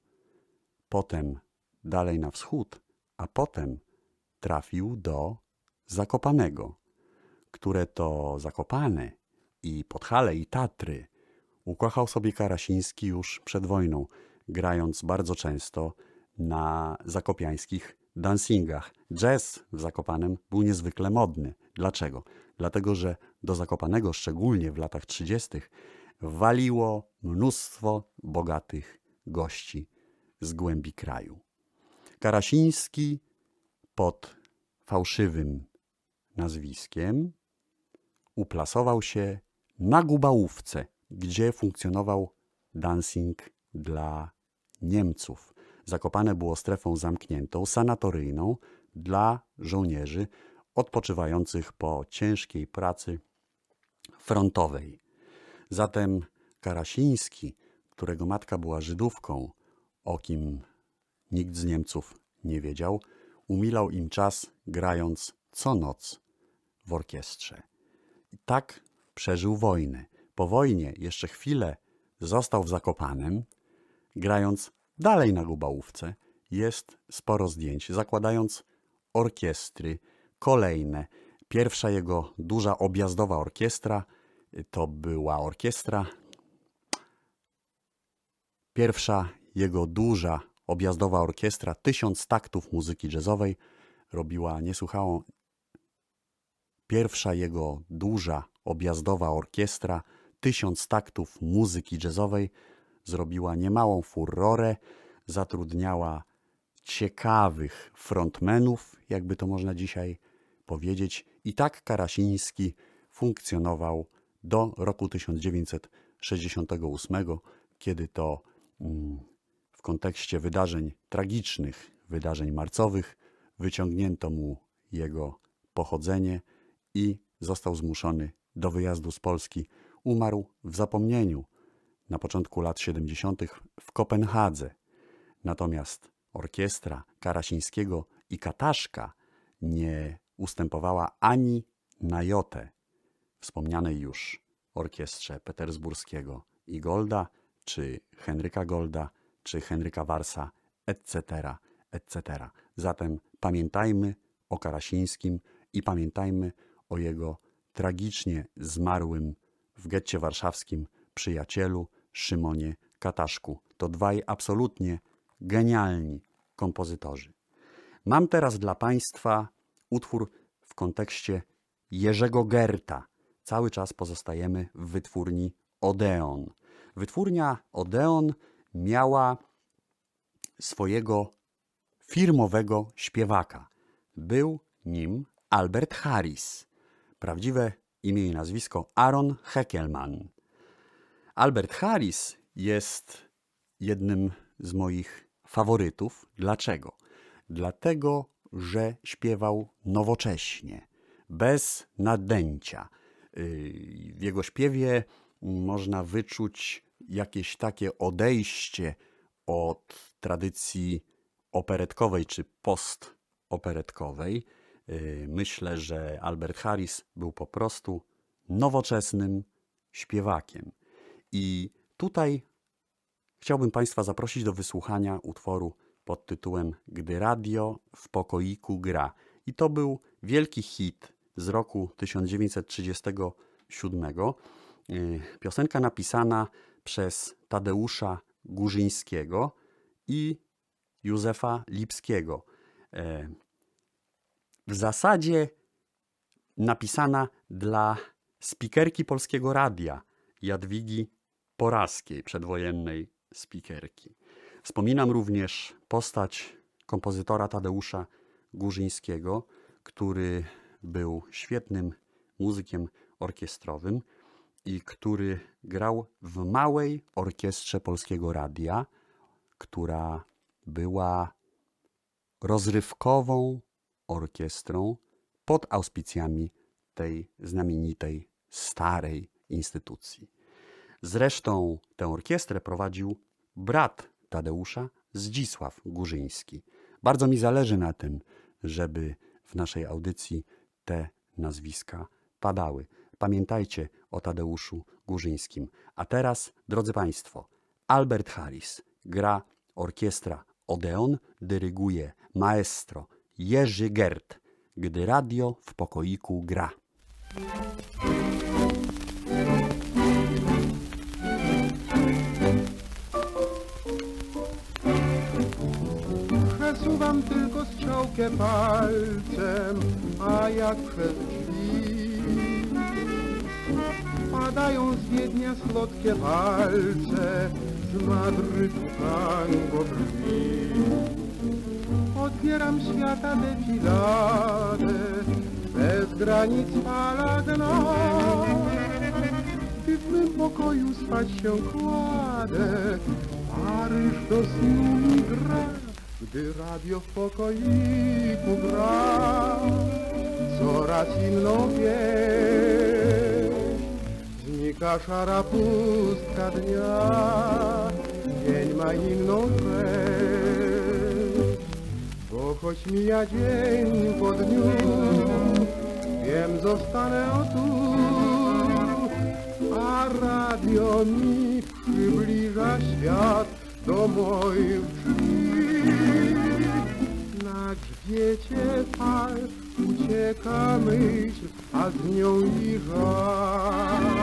potem dalej na wschód, a potem trafił do Zakopanego, które to Zakopane i Podhale i Tatry ukochał sobie Karasiński już przed wojną, grając bardzo często na zakopiańskich dancingach. Jazz w Zakopanem był niezwykle modny. Dlaczego? Dlatego, że do Zakopanego, szczególnie w latach trzydziestych, waliło mnóstwo bogatych gości z głębi kraju. Karasiński pod fałszywym nazwiskiem uplasował się na Gubałówce, gdzie funkcjonował dancing dla Niemców. Zakopane było strefą zamkniętą, sanatoryjną dla żołnierzy odpoczywających po ciężkiej pracy frontowej. Zatem Karasiński, którego matka była Żydówką, o kim nikt z Niemców nie wiedział, umilał im czas, grając co noc w orkiestrze. I tak przeżył wojnę. Po wojnie jeszcze chwilę został w Zakopanem, grając dalej na Gubałówce. Jest sporo zdjęć, zakładając orkiestry kolejne. Pierwsza jego duża objazdowa orkiestra to była orkiestra. Pierwsza jego duża objazdowa orkiestra, tysiąc taktów muzyki jazzowej, robiła niesłychaną. Pierwsza jego duża objazdowa orkiestra, tysiąc taktów muzyki jazzowej, zrobiła niemałą furorę, zatrudniała ciekawych frontmenów, jakby to można dzisiaj powiedzieć. I tak Karasiński funkcjonował do roku tysiąc dziewięćset sześćdziesiątego ósmego, kiedy to mm, w kontekście wydarzeń tragicznych, wydarzeń marcowych, wyciągnięto mu jego pochodzenie i został zmuszony do wyjazdu z Polski. Umarł w zapomnieniu na początku lat siedemdziesiątych w Kopenhadze. Natomiast orkiestra Karasińskiego i Kataszka nie ustępowała ani na jotę wspomnianej już orkiestrze petersburskiego i Golda, czy Henryka Golda, czy Henryka Warsa, et cetera, et cetera. Zatem pamiętajmy o Karasińskim i pamiętajmy o jego tragicznie zmarłym w getcie warszawskim przyjacielu Szymonie Kataszku. To dwaj absolutnie genialni kompozytorzy. Mam teraz dla Państwa utwór w kontekście Jerzego Gerta. Cały czas pozostajemy w wytwórni Odeon. Wytwórnia Odeon miała swojego firmowego śpiewaka. Był nim Albert Harris. Prawdziwe imię i nazwisko Aaron Heckelman. Albert Harris jest jednym z moich faworytów. Dlaczego? Dlatego, że śpiewał nowocześnie, bez nadęcia. W jego śpiewie można wyczuć jakieś takie odejście od tradycji operetkowej czy postoperetkowej. Myślę, że Albert Harris był po prostu nowoczesnym śpiewakiem. I tutaj chciałbym Państwa zaprosić do wysłuchania utworu pod tytułem Gdy radio w pokoiku gra. I to był wielki hit z roku tysiąc dziewięćset trzydziestego siódmego. Piosenka napisana przez Tadeusza Górzyńskiego i Józefa Lipskiego. W zasadzie napisana dla spikerki Polskiego Radia Jadwigi Poraskiej, przedwojennej spikerki. Wspominam również postać kompozytora Tadeusza Górzyńskiego, który był świetnym muzykiem orkiestrowym i który grał w małej orkiestrze Polskiego Radia, która była rozrywkową orkiestrą pod auspicjami tej znamienitej, starej instytucji. Zresztą tę orkiestrę prowadził brat Tadeusza, Zdzisław Górzyński. Bardzo mi zależy na tym, żeby w naszej audycji te nazwiska padały. Pamiętajcie o Tadeuszu Górzyńskim. A teraz, drodzy Państwo, Albert Harris gra orkiestra Odeon, dyryguje maestro Jerzy Gert, Gdy radio w pokoiku gra. Przesuwam tylko strzałkę palcem, a jak przez drzwi padają z Wiednia słodkie walce, z Madrytu tango brzmi. Otwieram świata defiladę, bez granic fala dno. Gdy w mym pokoju spać się kładę, Paryż do snu mi gra. Gdy radio w pokoiku gra, coraz inną wieść. Znika szara pustka dnia, dzień ma inną treść. Bo choć mija dzień po dniu, wiem, zostanę o tu, a radio mi przybliża świat do moich drzwi. Na grzbiecie fal ucieka myśl, a z nią i żal.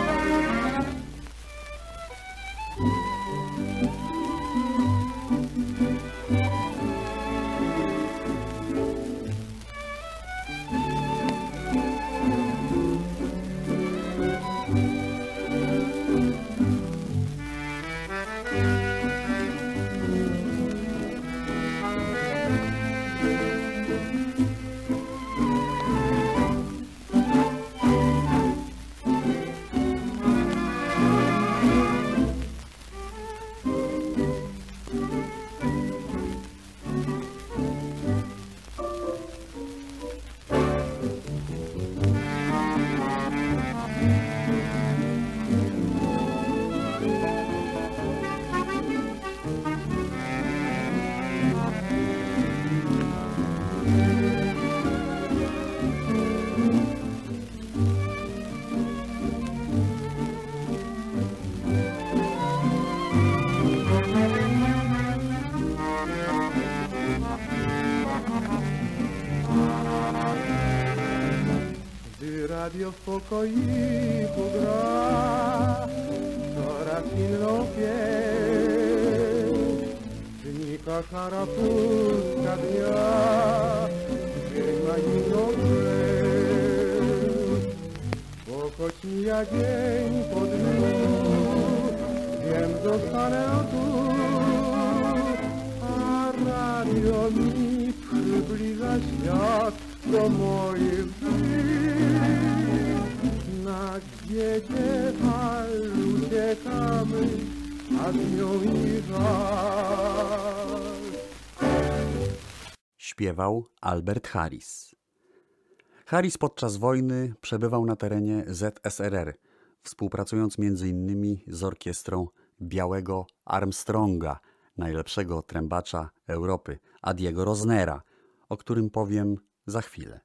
Radio w pokoiku gra, coraz inną pieśń. Znika szara pustka dnia, dzień ma inną treść. Bo choć mija dzień po dniu, wiem, zostanę tu, a radio mi przybliża świat do moich drzwi. Na gwiecie fal uciekamy, a z nią i żal. Śpiewał Albert Harris. Harris podczas wojny przebywał na terenie Z S R R, współpracując między innymi z orkiestrą białego Armstronga, najlepszego trębacza Europy, Adiego Rosnera, o którym powiem za chwilę.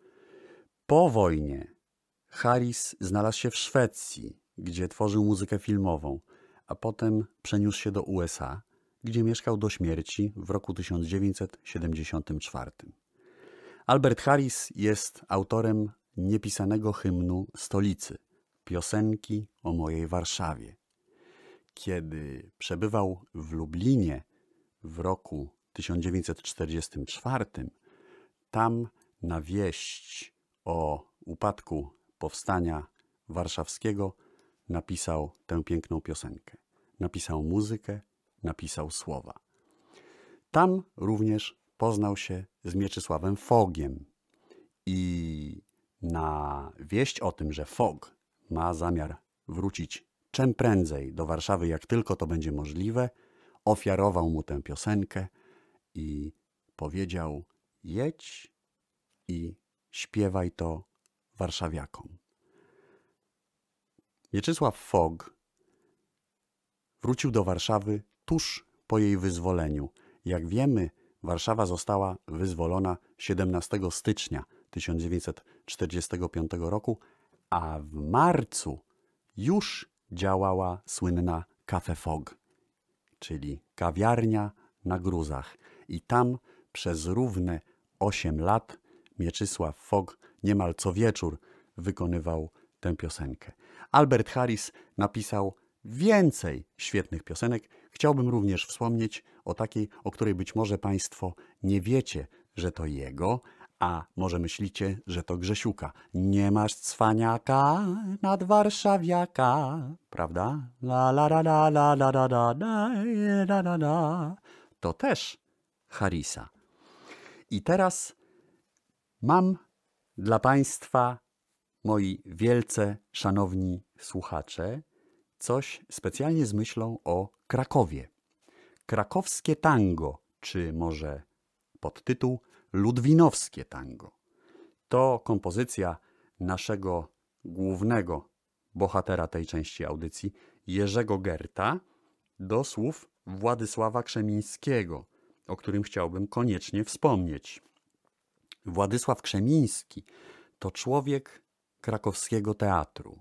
Po wojnie Harris znalazł się w Szwecji, gdzie tworzył muzykę filmową, a potem przeniósł się do U S A, gdzie mieszkał do śmierci w roku tysiąc dziewięćset siedemdziesiątym czwartym. Albert Harris jest autorem niepisanego hymnu stolicy, piosenki o mojej Warszawie. Kiedy przebywał w Lublinie w roku tysiąc dziewięćset czterdziestym czwartym, tam na wieść o upadku powstania warszawskiego napisał tę piękną piosenkę. Napisał muzykę, napisał słowa. Tam również poznał się z Mieczysławem Fogiem i na wieść o tym, że Fog ma zamiar wrócić czym prędzej do Warszawy, jak tylko to będzie możliwe, ofiarował mu tę piosenkę i powiedział: jedź i śpiewaj to warszawiakom. Mieczysław Fog wrócił do Warszawy tuż po jej wyzwoleniu. Jak wiemy, Warszawa została wyzwolona siedemnastego stycznia tysiąc dziewięćset czterdziestego piątego roku, a w marcu już działała słynna Cafe Fog, czyli kawiarnia na gruzach. I tam przez równe osiem lat Mieczysław Fog niemal co wieczór wykonywał tę piosenkę. Albert Harris napisał więcej świetnych piosenek. Chciałbym również wspomnieć o takiej, o której być może Państwo nie wiecie, że to jego, a może myślicie, że to Grzesiuka. Nie masz cwaniaka nad warszawiaka, prawda? La la la la la la la la la la la. To też Harrisa. I teraz mam dla Państwa, moi wielce szanowni słuchacze, coś specjalnie z myślą o Krakowie. Krakowskie tango, czy może podtytuł Ludwinowskie tango. To kompozycja naszego głównego bohatera tej części audycji, Jerzego Gerta, do słów Władysława Krzemińskiego, o którym chciałbym koniecznie wspomnieć. Władysław Krzemiński to człowiek krakowskiego teatru.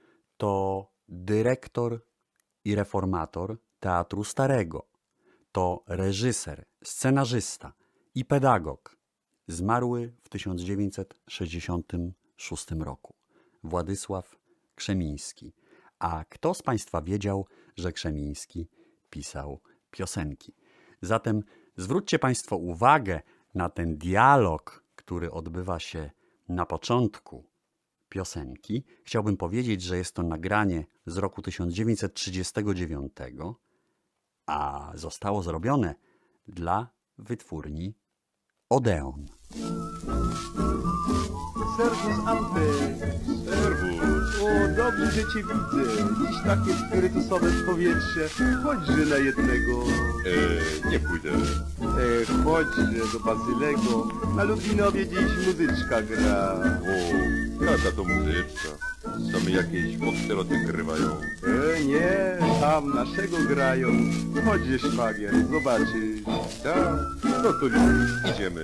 To dyrektor i reformator Teatru Starego. To reżyser, scenarzysta i pedagog. Zmarły w tysiąc dziewięćset sześćdziesiątym szóstym roku. Władysław Krzemiński. A kto z Państwa wiedział, że Krzemiński pisał piosenki? Zatem zwróćcie Państwo uwagę na ten dialog, który odbywa się na początku piosenki. Chciałbym powiedzieć, że jest to nagranie z roku tysiąc dziewięćset trzydziestego dziewiątego, a zostało zrobione dla wytwórni Odeon. Serwus, Antek. Serwus. O, dobrze, że cię widzę. Dziś takie spirytusowe powietrze. Chodźże na jednego. E, nie pójdę. E, chodźże do Bazylego. Na Lublinowie dziś muzyczka gra. O, jaka to muzyczka. Same jakieś foxteroty grywają. E, nie, tam naszego grają. Chodźże, szwagier, zobaczysz. Tak? No to już idziemy.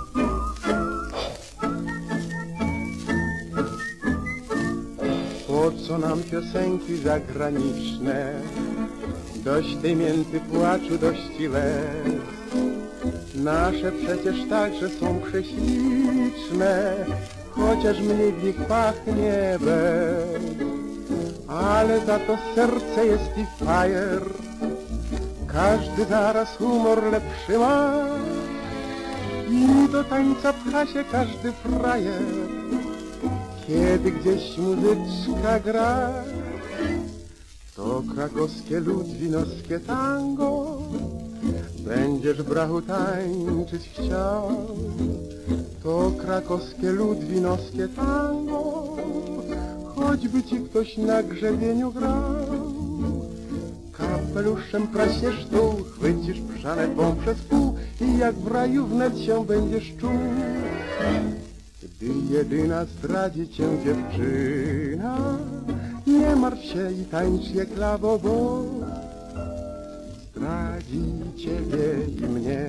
Po co nam piosenki zagraniczne? Dość tej mięty płaczu, dość i łez. Nasze przecież także są prześliczne, chociaż mniej w nich pachnie bez. Ale za to serce jest i fajer, każdy zaraz humor lepszy ma. I do tańca pcha się każdy frajer, kiedy gdzieś muzyczka gra. To krakowskie ludwinowskie tango będziesz w brachu tańczyć chciał. To krakowskie ludwinowskie tango, choćby ci ktoś na grzebieniu grał. Kapeluszem praśniesz tu, chwycisz przanetwą przez pół i jak w raju wnet się będziesz czuł. Gdy jedyna zdradzi cię dziewczyna, nie martw się i tańcz jak lawobor. zdradzi ciebie i mnie.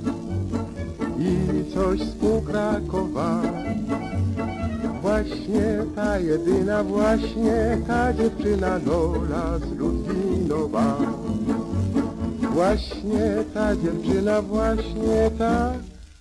I coś z pół Krakowa, właśnie ta jedyna, właśnie ta dziewczyna Lola z Ludwinowa. Właśnie ta dziewczyna, właśnie ta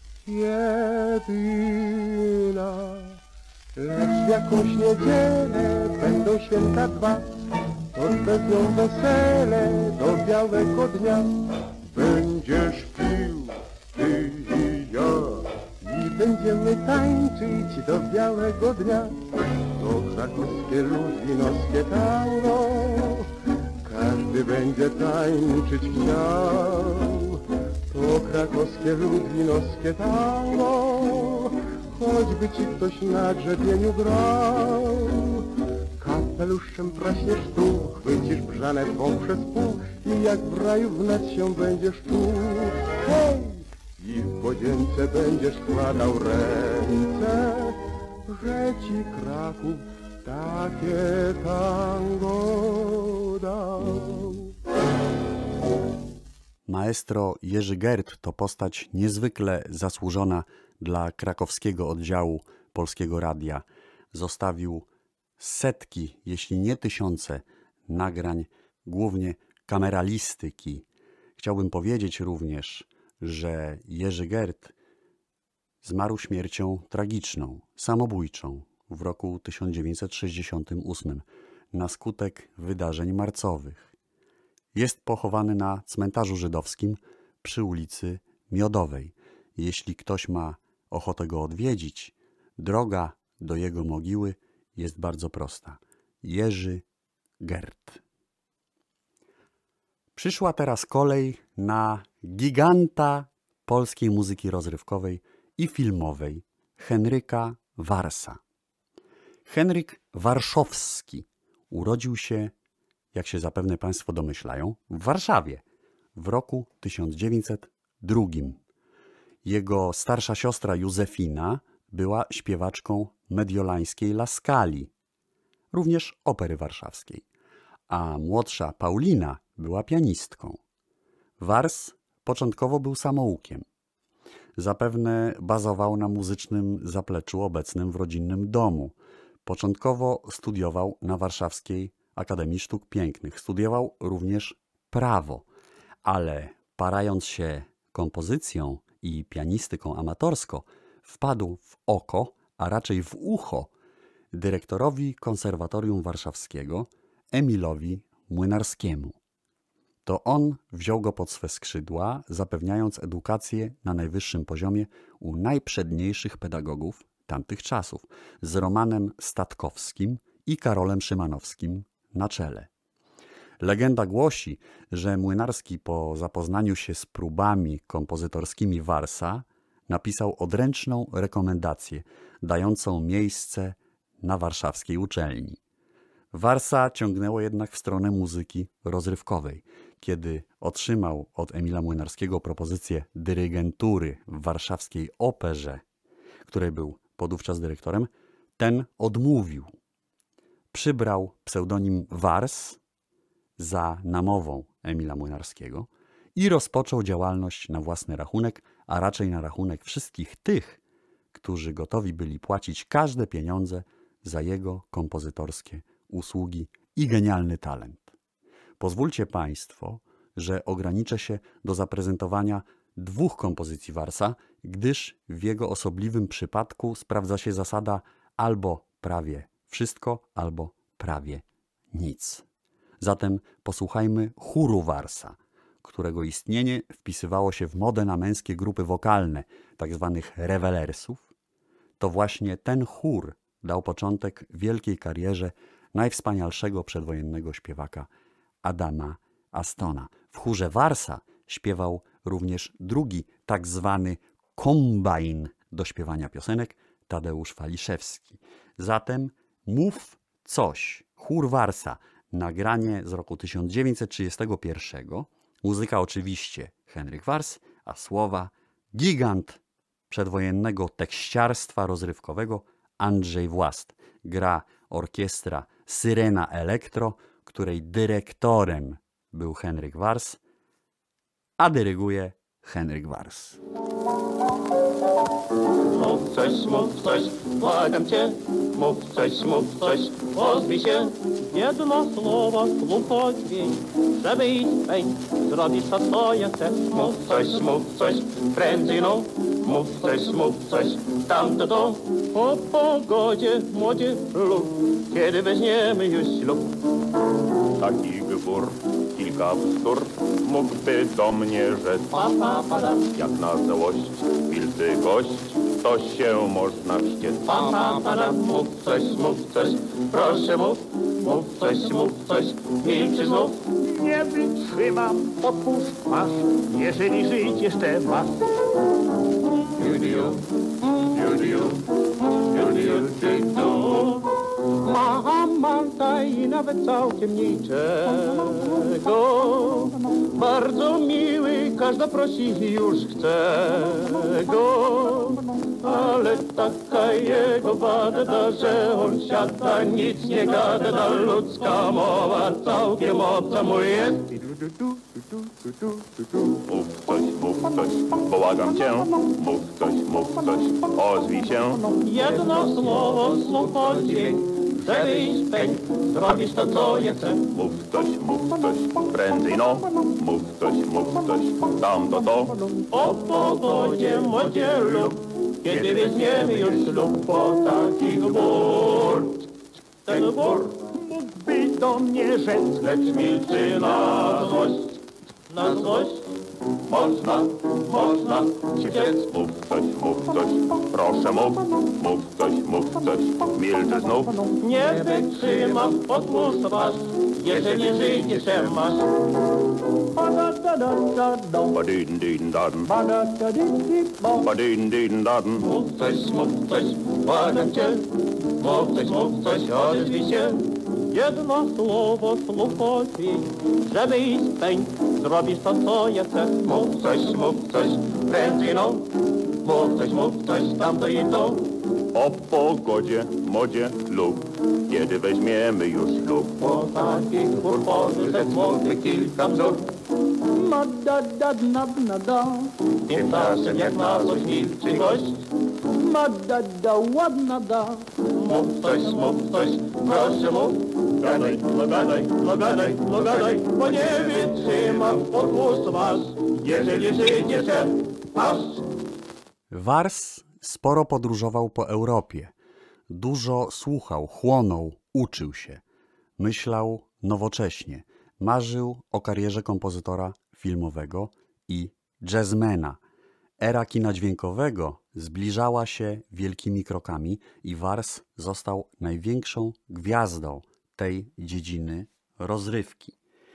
jedyna. Lecz w jakąś niedzielę będą święta dwa, odwezą wesele do białego dnia. Będziesz pił, ty i ja, i będziemy tańczyć do białego dnia. To krakowskie ludwinowskie tango, każdy będzie tańczyć chciał. To krakowskie ludwinowskie tango, choćby ci ktoś na grzebieniu grał. Kapeluszem praśniesz tu, chwycisz brzanę twą przez pół i jak w raju wnet się będziesz czuł. Hej! I w podzięce będziesz składał ręce, że ci Kraków takie tango dał. Maestro Jerzy Gert to postać niezwykle zasłużona dla krakowskiego oddziału Polskiego Radia. Zostawił setki, jeśli nie tysiące nagrań, głównie kameralistyki. Chciałbym powiedzieć również, że Jerzy Gert zmarł śmiercią tragiczną, samobójczą w roku tysiąc dziewięćset sześćdziesiątym ósmym na skutek wydarzeń marcowych. Jest pochowany na cmentarzu żydowskim przy ulicy Miodowej. Jeśli ktoś ma ochotę go odwiedzić, droga do jego mogiły jest bardzo prosta. Jerzy Gert. Przyszła teraz kolej na giganta polskiej muzyki rozrywkowej i filmowej, Henryka Warsa. Henryk Warszawski urodził się, jak się zapewne Państwo domyślają, w Warszawie w roku tysiąc dziewięćset drugim. Jego starsza siostra Józefina była śpiewaczką mediolańskiej La Scali, również opery warszawskiej, a młodsza Paulina była pianistką. Wars początkowo był samoukiem. Zapewne bazował na muzycznym zapleczu obecnym w rodzinnym domu. Początkowo studiował na Warszawskiej Akademii Sztuk Pięknych. Studiował również prawo, ale parając się kompozycją i pianistyką amatorsko, wpadł w oko, a raczej w ucho dyrektorowi Konserwatorium Warszawskiego Emilowi Młynarskiemu. To on wziął go pod swe skrzydła, zapewniając edukację na najwyższym poziomie u najprzedniejszych pedagogów tamtych czasów, z Romanem Statkowskim i Karolem Szymanowskim na czele. Legenda głosi, że Młynarski po zapoznaniu się z próbami kompozytorskimi Warsa napisał odręczną rekomendację dającą miejsce na warszawskiej uczelni. Warsa ciągnęło jednak w stronę muzyki rozrywkowej. Kiedy otrzymał od Emila Młynarskiego propozycję dyrygentury w warszawskiej operze, której był podówczas dyrektorem, ten odmówił. Przybrał pseudonim Wars za namową Emila Młynarskiego i rozpoczął działalność na własny rachunek, a raczej na rachunek wszystkich tych, którzy gotowi byli płacić każde pieniądze za jego kompozytorskie usługi i genialny talent. Pozwólcie Państwo, że ograniczę się do zaprezentowania dwóch kompozycji Warsa, gdyż w jego osobliwym przypadku sprawdza się zasada albo prawie wszystko, albo prawie nic. Zatem posłuchajmy chóru Warsa, którego istnienie wpisywało się w modę na męskie grupy wokalne, tak zwanych rewelersów. To właśnie ten chór dał początek wielkiej karierze najwspanialszego przedwojennego śpiewaka Adama Astona. W chórze Warsa śpiewał również drugi, tak zwany kombajn do śpiewania piosenek, Tadeusz Waliszewski. Zatem Mów coś, chór Warsa, nagranie z roku tysiąc dziewięćset trzydziestego pierwszego. Muzyka oczywiście Henryk Wars, a słowa gigant przedwojennego tekściarstwa rozrywkowego Andrzej Włast. Gra orkiestra Syrena Elektro, której dyrektorem był Henryk Wars, a dyryguje Henryk Wars. Mów coś, mów coś, błagam cię, mów coś, mów coś, ozwij się. Jedno słowo, słówko dźwięk, żeby iść pęk, zrobisz to, co ja chcę. Mów coś, mów coś, prędzej no, mów coś, mów coś, tamto to. O pogodzie, młodzie lub, kiedy weźmiemy już ślub. Taki gbur, kilka bzdur mógłby do mnie rzec. Pa, pa, pada, Jak na złość, wilcy gość, to się można wściec. pa, pa, pada, mów coś, mów coś, proszę mów, mów coś, mów coś, milczy znów. Nie wytrzymam, odpuść masz, jeżeli żyć jeszcze masz. Judiu, judiu, judiu, judiu. Mam, mam i nawet całkiem niczego. Bardzo miły, każda prosi już chce go. Ale taka jego wada, że on siada, nic nie gada. Ludzka mowa całkiem obca mu jest. Mów coś, mów coś, błagam cię. Mów coś, mów coś, ozwij się. Jedno słowo, słowo dźwięk, żeby iść pęk, zrobisz to, co ja chcę. Mów coś, mów coś, prędzej no. Mów coś, mów coś, tamto to. O pogodzie, młodzie lub, kiedy weźmiemy już ślub, po taki gbur. Ten gbur Mógłby do mnie rzec, lecz milczy na złość, na złość. Można, można chcieć. Mów coś, mów coś, proszę mów. Mów coś, mów coś, milczy znów. Nie wytrzymam, odpuść was, jeżeli życie się masz. Badin, din, dan. Badin, din, dan. Mów coś, mów coś, błagam cię. Mów coś, mów coś, odezwij się. Jedno słowo, słówko dźwięk, żeby iść pęk, zrobisz to, co ja chcę. Mów coś, mów coś, prędzej no. Mów coś, mów coś, tamto i to. O pogodzie, modzie lub, kiedy weźmiemy już ślub. Po takich gbur pożytek złoty kilka wzór. Madadadnadnada, Tymczasem jak na coś milczy gość. madada ładnada. Mów coś, mów coś, proszę mów. Gadaj, no gadaj, no gadaj, no gadaj, bo nie wytrzymam, odpuść was, jeżeli życie się masz. Wars sporo podróżował po Europie. Dużo słuchał, chłonął, uczył się. Myślał nowocześnie. Marzył o karierze kompozytora filmowego i jazzmana. Era kina dźwiękowego zbliżała się wielkimi krokami i Wars został największą gwiazdą tej dziedziny rozrywki.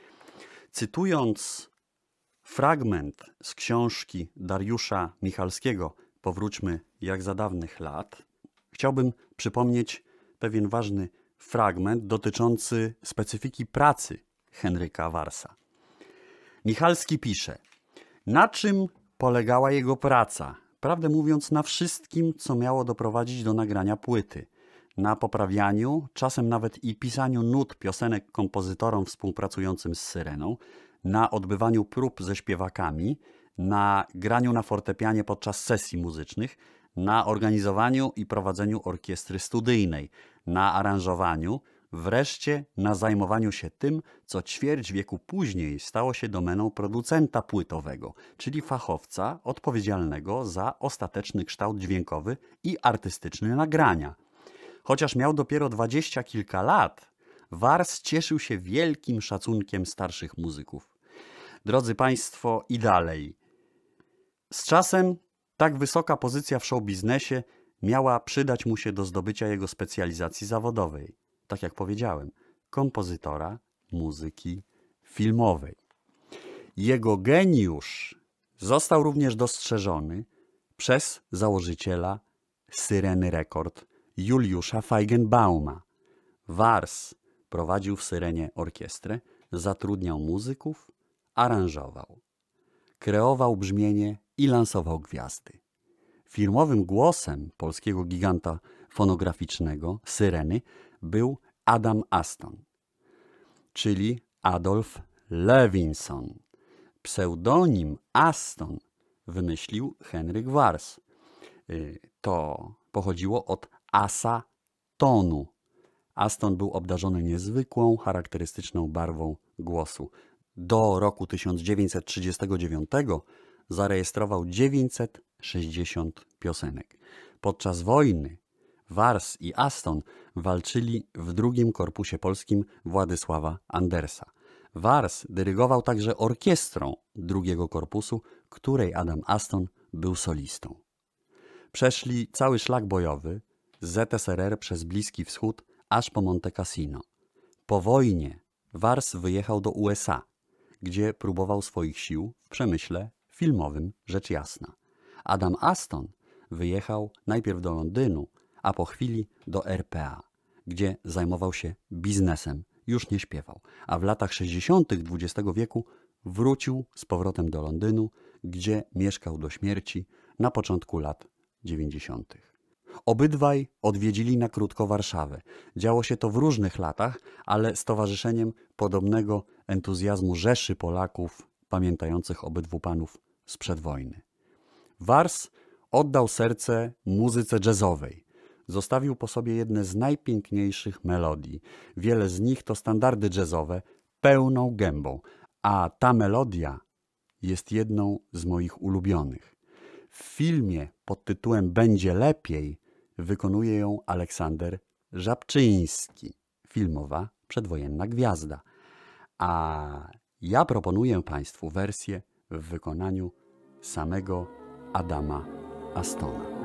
Cytując fragment z książki Dariusza Michalskiego Powróćmy jak za dawnych lat, chciałbym przypomnieć pewien ważny fragment dotyczący specyfiki pracy Henryka Warsa. Michalski pisze: na czym polegała jego praca? Prawdę mówiąc, na wszystkim, co miało doprowadzić do nagrania płyty. Na poprawianiu, czasem nawet i pisaniu nut piosenek kompozytorom współpracującym z Syreną, na odbywaniu prób ze śpiewakami, na graniu na fortepianie podczas sesji muzycznych, na organizowaniu i prowadzeniu orkiestry studyjnej, na aranżowaniu, wreszcie na zajmowaniu się tym, co ćwierć wieku później stało się domeną producenta płytowego, czyli fachowca odpowiedzialnego za ostateczny kształt dźwiękowy i artystyczny nagrania. Chociaż miał dopiero dwadzieścia kilka lat, Wars cieszył się wielkim szacunkiem starszych muzyków. Drodzy Państwo, i dalej. Z czasem tak wysoka pozycja w showbiznesie miała przydać mu się do zdobycia jego specjalizacji zawodowej. Tak jak powiedziałem, kompozytora muzyki filmowej. Jego geniusz został również dostrzeżony przez założyciela Syreny Rekord Juliusza Feigenbauma. Wars prowadził w Syrenie orkiestrę, zatrudniał muzyków, aranżował, kreował brzmienie i lansował gwiazdy. Firmowym głosem polskiego giganta fonograficznego Syreny był Adam Aston, czyli Adolf Levinson. Pseudonim Aston wymyślił Henryk Wars. To pochodziło od asa tonu. Aston był obdarzony niezwykłą, charakterystyczną barwą głosu. Do roku tysiąc dziewięćset trzydziestego dziewiątego zarejestrował dziewięćset sześćdziesiąt piosenek. Podczas wojny Wars i Aston walczyli w drugim Korpusie Polskim Władysława Andersa. Wars dyrygował także orkiestrą drugiego korpusu, której Adam Aston był solistą. Przeszli cały szlak bojowy z Z S R R przez Bliski Wschód aż po Monte Cassino. Po wojnie Wars wyjechał do U S A, gdzie próbował swoich sił w przemyśle filmowym, rzecz jasna. Adam Aston wyjechał najpierw do Londynu, a po chwili do R P A, gdzie zajmował się biznesem, już nie śpiewał. A w latach sześćdziesiątych dwudziestego wieku wrócił z powrotem do Londynu, gdzie mieszkał do śmierci na początku lat dziewięćdziesiątych. Obydwaj odwiedzili na krótko Warszawę. Działo się to w różnych latach, ale z towarzyszeniem podobnego entuzjazmu rzeszy Polaków pamiętających obydwu panów sprzed wojny. Wars oddał serce muzyce jazzowej. Zostawił po sobie jedne z najpiękniejszych melodii. Wiele z nich to standardy jazzowe pełną gębą, a ta melodia jest jedną z moich ulubionych. W filmie pod tytułem Będzie lepiej wykonuje ją Aleksander Żabczyński, filmowa przedwojenna gwiazda. A ja proponuję Państwu wersję w wykonaniu samego Adama Astona.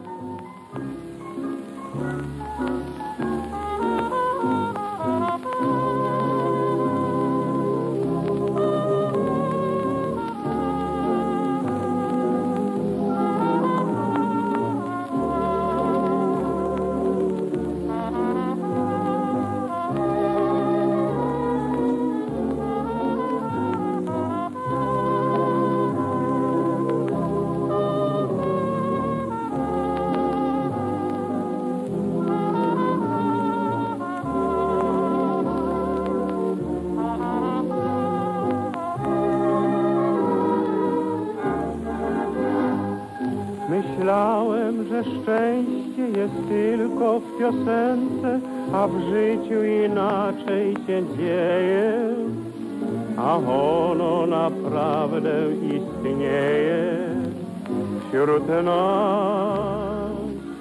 Myślałem, że szczęście jest tylko w piosence, a w życiu inaczej się dzieje, a ono naprawdę istnieje wśród nas.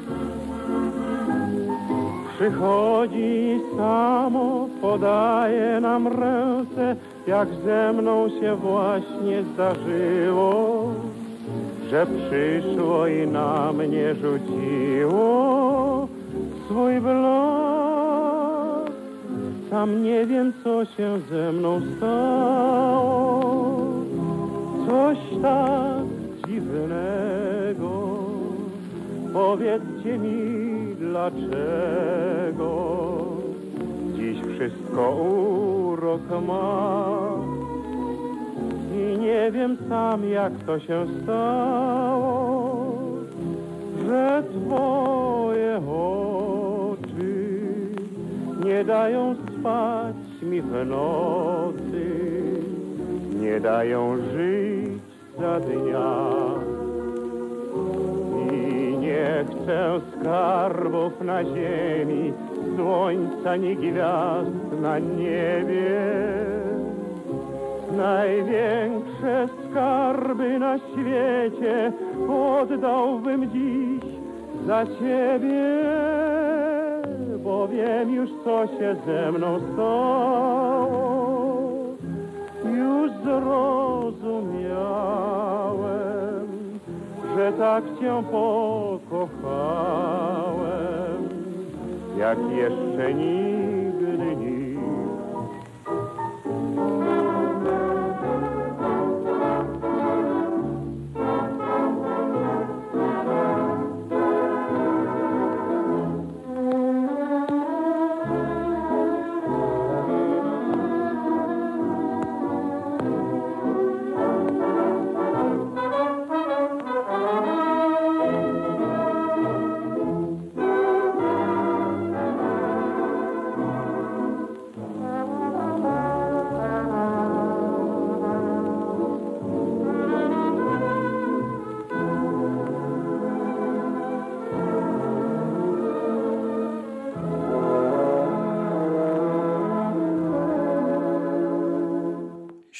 Przychodzi samo, podaje nam ręce, jak ze mną się właśnie zdarzyło, że przyszło i na mnie rzuciło swój blask. Sam nie wiem, co się ze mną stało, coś tak dziwnego. Powiedzcie mi, dlaczego dziś wszystko urok ma. I nie wiem sam, jak to się stało, że twoje oczy nie dają spać mi w nocy, nie dają żyć za dnia. I nie chcę skarbów na ziemi, słońca ni gwiazd na niebie. Największe skarby na świecie oddałbym dziś za ciebie, bo wiem już, co się ze mną stało. Już zrozumiałem, że tak cię pokochałem, jak jeszcze nigdy nikt.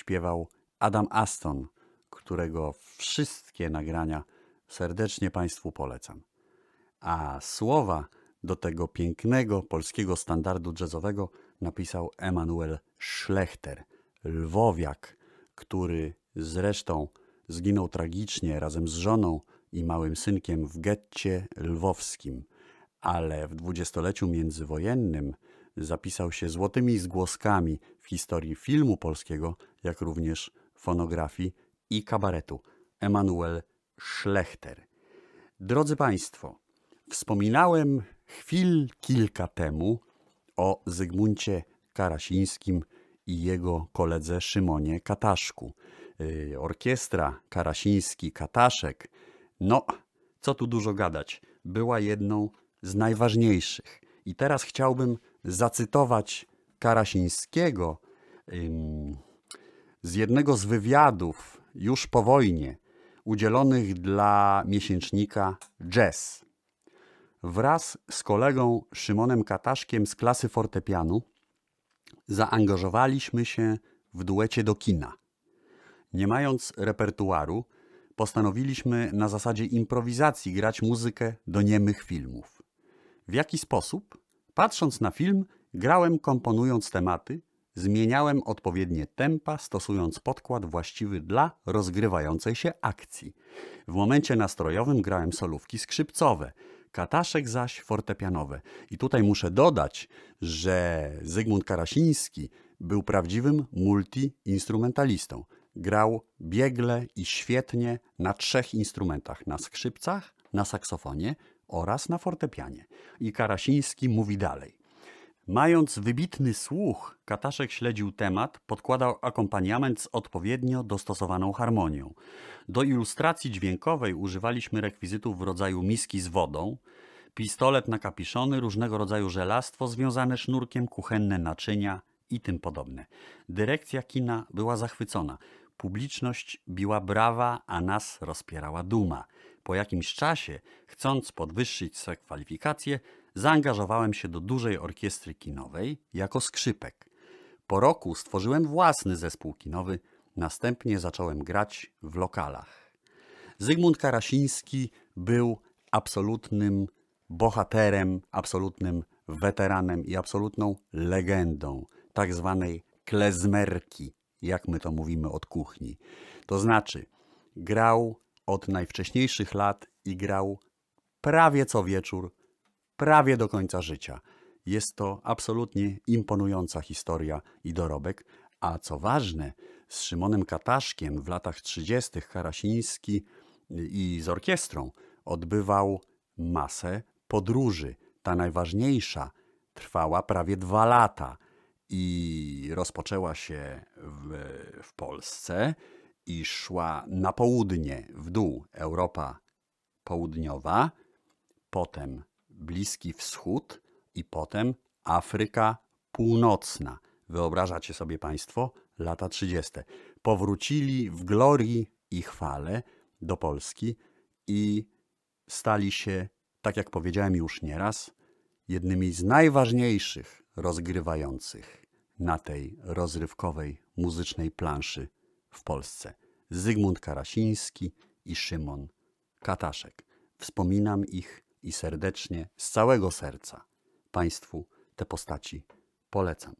śpiewał Adam Aston, którego wszystkie nagrania serdecznie Państwu polecam. A słowa do tego pięknego polskiego standardu jazzowego napisał Emanuel Szlechter, lwowiak, który zresztą zginął tragicznie razem z żoną i małym synkiem w getcie lwowskim, ale w dwudziestoleciu międzywojennym zapisał się złotymi zgłoskami w historii filmu polskiego, jak również fonografii i kabaretu. Emanuel Szlechter. Drodzy Państwo, wspominałem chwil kilka temu o Zygmuncie Karasińskim i jego koledze Szymonie Kataszku. Yy, orkiestra Karasiński-Kataszek, no, co tu dużo gadać, była jedną z najważniejszych. I teraz chciałbym zacytować Karasińskiego yy, z jednego z wywiadów już po wojnie, udzielonych dla miesięcznika Jazz. Wraz z kolegą Szymonem Kataszkiem z klasy fortepianu zaangażowaliśmy się w duecie do kina. Nie mając repertuaru, postanowiliśmy na zasadzie improwizacji grać muzykę do niemych filmów. W jaki sposób? Patrząc na film, grałem komponując tematy, zmieniałem odpowiednie tempa, stosując podkład właściwy dla rozgrywającej się akcji. W momencie nastrojowym grałem solówki skrzypcowe, Kataszek zaś fortepianowe. I tutaj muszę dodać, że Zygmunt Karasiński był prawdziwym multi-instrumentalistą. Grał biegle i świetnie na trzech instrumentach, na skrzypcach, na saksofonie oraz na fortepianie. I Karasiński mówi dalej. Mając wybitny słuch, Kataszek śledził temat, podkładał akompaniament z odpowiednio dostosowaną harmonią. Do ilustracji dźwiękowej używaliśmy rekwizytów w rodzaju miski z wodą, pistolet na kapiszony, różnego rodzaju żelastwo związane sznurkiem, kuchenne naczynia i tym podobne. Dyrekcja kina była zachwycona. Publiczność biła brawa, a nas rozpierała duma. Po jakimś czasie, chcąc podwyższyć swe kwalifikacje, zaangażowałem się do dużej orkiestry kinowej jako skrzypek. Po roku stworzyłem własny zespół kinowy, następnie zacząłem grać w lokalach. Zygmunt Karasiński był absolutnym bohaterem, absolutnym weteranem i absolutną legendą tak zwanej klezmerki, jak my to mówimy od kuchni. To znaczy grał od najwcześniejszych lat i grał prawie co wieczór, prawie do końca życia. Jest to absolutnie imponująca historia i dorobek, a co ważne, z Szymonem Kataszkiem w latach trzydziestych Karasiński i z orkiestrą odbywał masę podróży. Ta najważniejsza trwała prawie dwa lata i rozpoczęła się w, w Polsce i szła na południe, w dół, Europa Południowa, potem Bliski Wschód i potem Afryka Północna. Wyobrażacie sobie Państwo? Lata trzydzieste. Powrócili w glorii i chwale do Polski i stali się, tak jak powiedziałem już nieraz, jednymi z najważniejszych rozgrywających na tej rozrywkowej muzycznej planszy w Polsce. Zygmunt Karasiński i Szymon Kataszek. Wspominam ich i serdecznie, z całego serca Państwu te postaci polecam.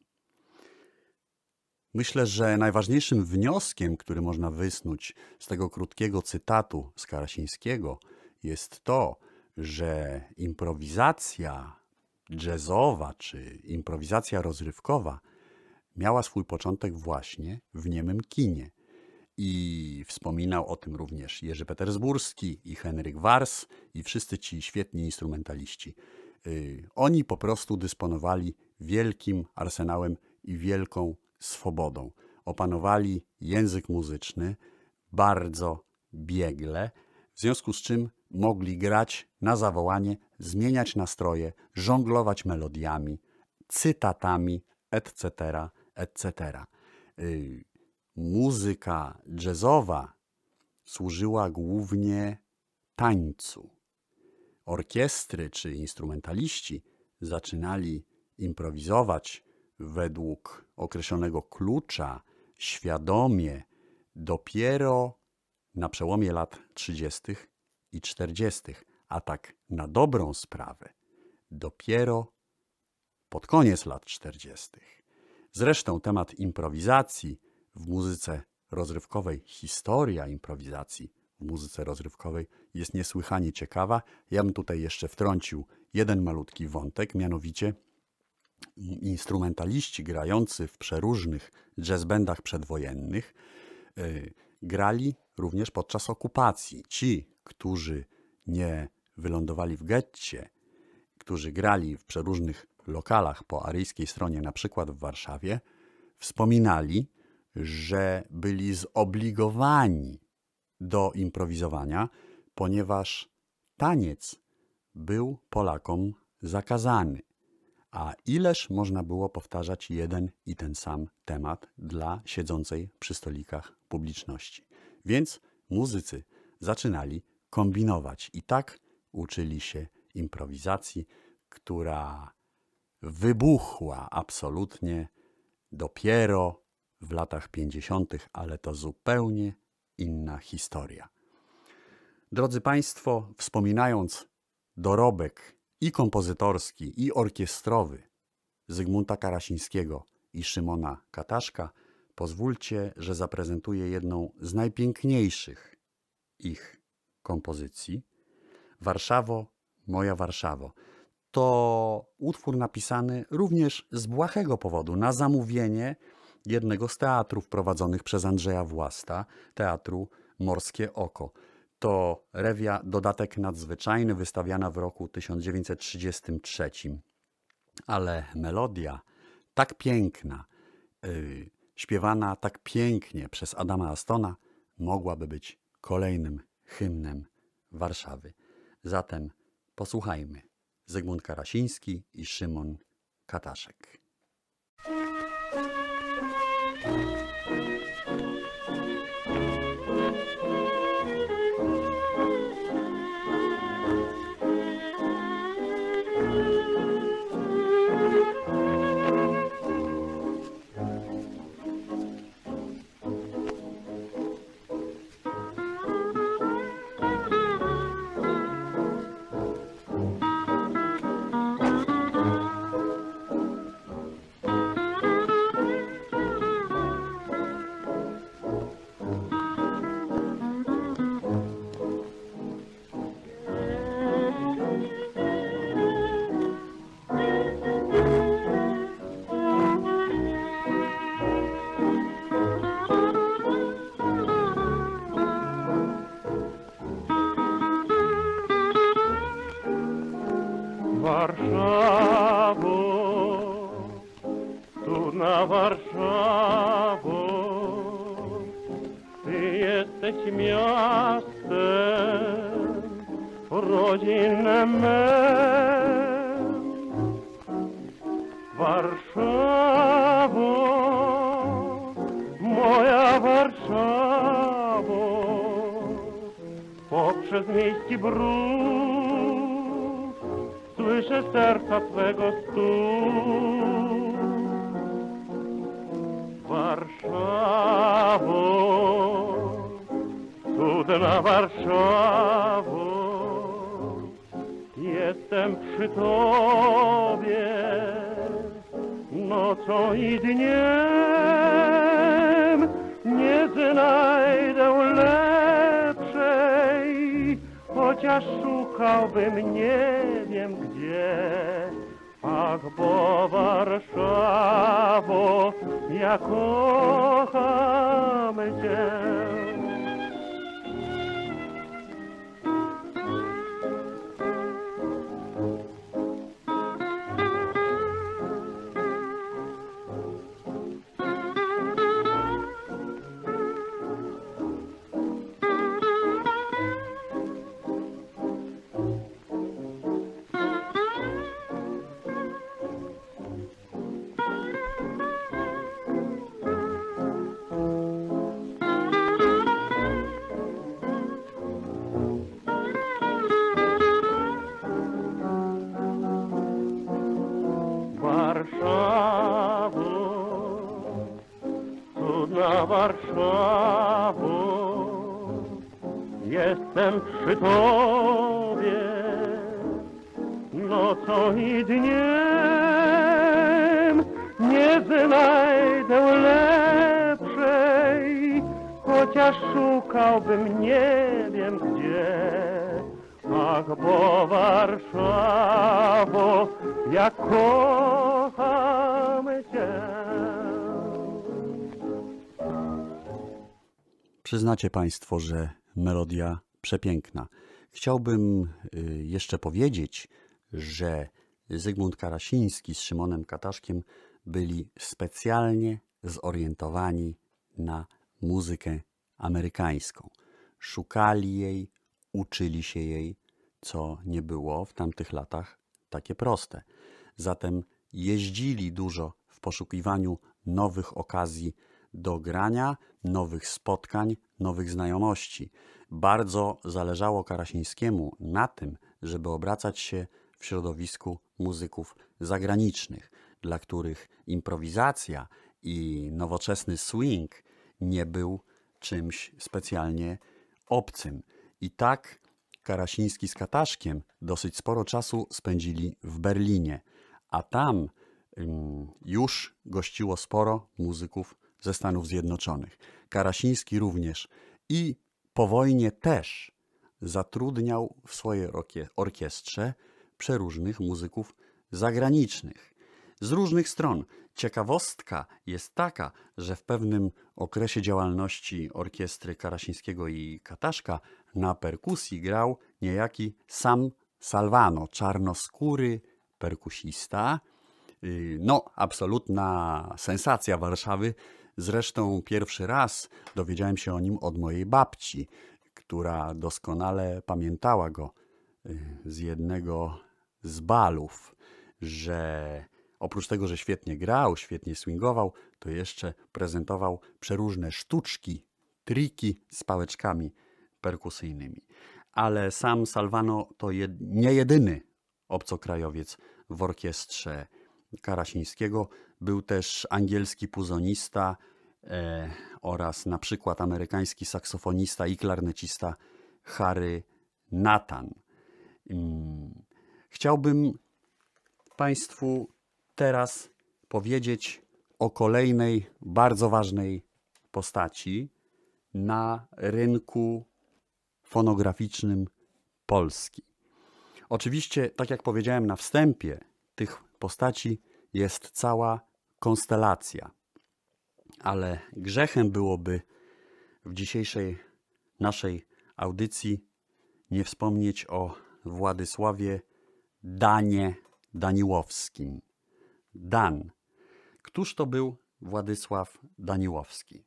Myślę, że najważniejszym wnioskiem, który można wysnuć z tego krótkiego cytatu z Karasińskiego, jest to, że improwizacja jazzowa czy improwizacja rozrywkowa miała swój początek właśnie w niemym kinie. I wspominał o tym również Jerzy Petersburski i Henryk Wars i wszyscy ci świetni instrumentaliści. Yy, oni po prostu dysponowali wielkim arsenałem i wielką swobodą. Opanowali język muzyczny bardzo biegle, w związku z czym mogli grać na zawołanie, zmieniać nastroje, żonglować melodiami, cytatami, et cetera, et cetera. Yy, Muzyka jazzowa służyła głównie tańcu. Orkiestry czy instrumentaliści zaczynali improwizować według określonego klucza, świadomie dopiero na przełomie lat trzydziestych i czterdziestych, a tak na dobrą sprawę dopiero pod koniec lat czterdziestych. Zresztą temat improwizacji w muzyce rozrywkowej, historia improwizacji w muzyce rozrywkowej jest niesłychanie ciekawa. Ja bym tutaj jeszcze wtrącił jeden malutki wątek, mianowicie instrumentaliści grający w przeróżnych jazzbandach przedwojennych yy, grali również podczas okupacji. Ci, którzy nie wylądowali w getcie, którzy grali w przeróżnych lokalach po aryjskiej stronie, na przykład w Warszawie, wspominali, że byli zobligowani do improwizowania, ponieważ taniec był Polakom zakazany. A ileż można było powtarzać jeden i ten sam temat dla siedzącej przy stolikach publiczności. Więc muzycy zaczynali kombinować i tak uczyli się improwizacji, która wybuchła absolutnie dopiero w latach pięćdziesiątych, ale to zupełnie inna historia. Drodzy Państwo, wspominając dorobek i kompozytorski, i orkiestrowy Zygmunta Karasińskiego i Szymona Kataszka, pozwólcie, że zaprezentuję jedną z najpiękniejszych ich kompozycji. Warszawo, moja Warszawo. To utwór napisany również z błahego powodu, na zamówienie jednego z teatrów prowadzonych przez Andrzeja Własta, Teatru Morskie Oko. To rewia Dodatek nadzwyczajny, wystawiana w roku tysiąc dziewięćset trzydziestym trzecim. Ale melodia tak piękna, yy, śpiewana tak pięknie przez Adama Astona, mogłaby być kolejnym hymnem Warszawy. Zatem posłuchajmy. Zygmunt Karasiński i Szymon Kataszek. Warszawo, tu na Warszawo, ty jesteś miastem rodzinnym mem. Warszawo, moja Warszawo, poprzez miejski brud słyszę serca twego stół. Warszawo, cudna Warszawo, jestem przy tobie nocą i dniem. Nie znajdę lepszej, chociaż szukałbym nie wiem gdzie. Ach, bo Warszawo, ja kocham cię. jestem przy tobie. Nocą i dniem nie znajdę lepszej, chociaż szukałbym nie wiem gdzie. Ach, bo Warszawo, jak kocham cię. Przyznacie Państwo, że melodia przepiękna. Chciałbym jeszcze powiedzieć, że Zygmunt Karasiński z Szymonem Kataszkiem byli specjalnie zorientowani na muzykę amerykańską. Szukali jej, uczyli się jej, co nie było w tamtych latach takie proste. Zatem jeździli dużo w poszukiwaniu nowych okazji do grania, nowych spotkań, nowych znajomości. Bardzo zależało Karasińskiemu na tym, żeby obracać się w środowisku muzyków zagranicznych, dla których improwizacja i nowoczesny swing nie był czymś specjalnie obcym. I tak Karasiński z Kataszkiem dosyć sporo czasu spędzili w Berlinie, a tam ym, już gościło sporo muzyków ze Stanów Zjednoczonych. Karasiński również i po wojnie też zatrudniał w swojej orkiestrze przeróżnych muzyków zagranicznych z różnych stron. Ciekawostka jest taka, że w pewnym okresie działalności orkiestry Karasińskiego i Kataszka na perkusji grał niejaki Sam Salvano, czarnoskóry perkusista. No, absolutna sensacja Warszawy. Zresztą pierwszy raz dowiedziałem się o nim od mojej babci, która doskonale pamiętała go z jednego z balów, że oprócz tego, że świetnie grał, świetnie swingował, to jeszcze prezentował przeróżne sztuczki, triki z pałeczkami perkusyjnymi. Ale sam Salvano to jed nie jedyny obcokrajowiec w orkiestrze Karasińskiego. Był też angielski puzonista e, oraz na przykład amerykański saksofonista i klarnecista Harry Nathan. Hmm. Chciałbym Państwu teraz powiedzieć o kolejnej bardzo ważnej postaci na rynku fonograficznym Polski. Oczywiście, tak jak powiedziałem na wstępie, tych postaci jest cała konstelacja, ale grzechem byłoby w dzisiejszej naszej audycji nie wspomnieć o Władysławie Danie Daniłowskim. Dan. Któż to był Władysław Daniłowski?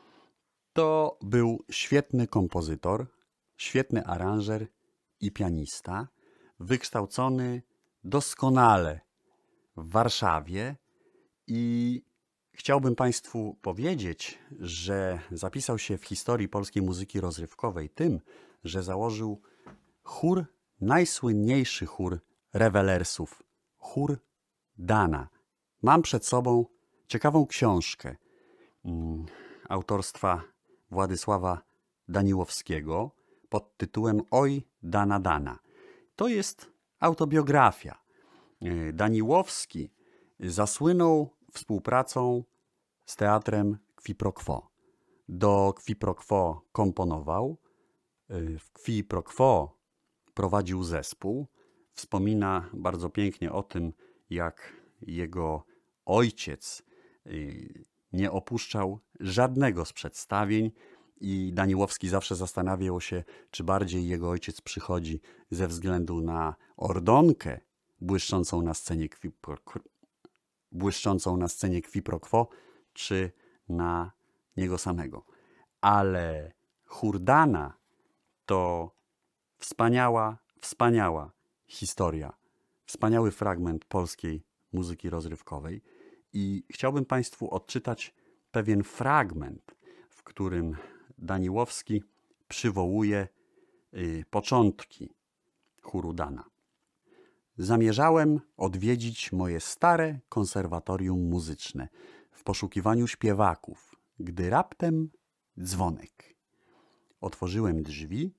To był świetny kompozytor, świetny aranżer i pianista, wykształcony doskonale w Warszawie i chciałbym Państwu powiedzieć, że zapisał się w historii polskiej muzyki rozrywkowej tym, że założył chór, najsłynniejszy chór rewelersów, chór Dana. Mam przed sobą ciekawą książkę um, autorstwa Władysława Daniłowskiego pod tytułem Oj, Dana, Dana. To jest autobiografia. Daniłowski zasłynął współpracą z teatrem Qui Pro Quo. Do Qui Pro Quo komponował, w Qui Pro Quo prowadził zespół. Wspomina bardzo pięknie o tym, jak jego ojciec nie opuszczał żadnego z przedstawień i Daniłowski zawsze zastanawiał się, czy bardziej jego ojciec przychodzi ze względu na ordonkę błyszczącą na scenie Qui Pro, błyszczącą na scenie Qui Pro Quo, czy na niego samego. Ale chór Dana to wspaniała, wspaniała historia, wspaniały fragment polskiej muzyki rozrywkowej i chciałbym Państwu odczytać pewien fragment, w którym Daniłowski przywołuje y, początki chóru Dana. Zamierzałem odwiedzić moje stare konserwatorium muzyczne w poszukiwaniu śpiewaków, gdy raptem dzwonek. Otworzyłem drzwi,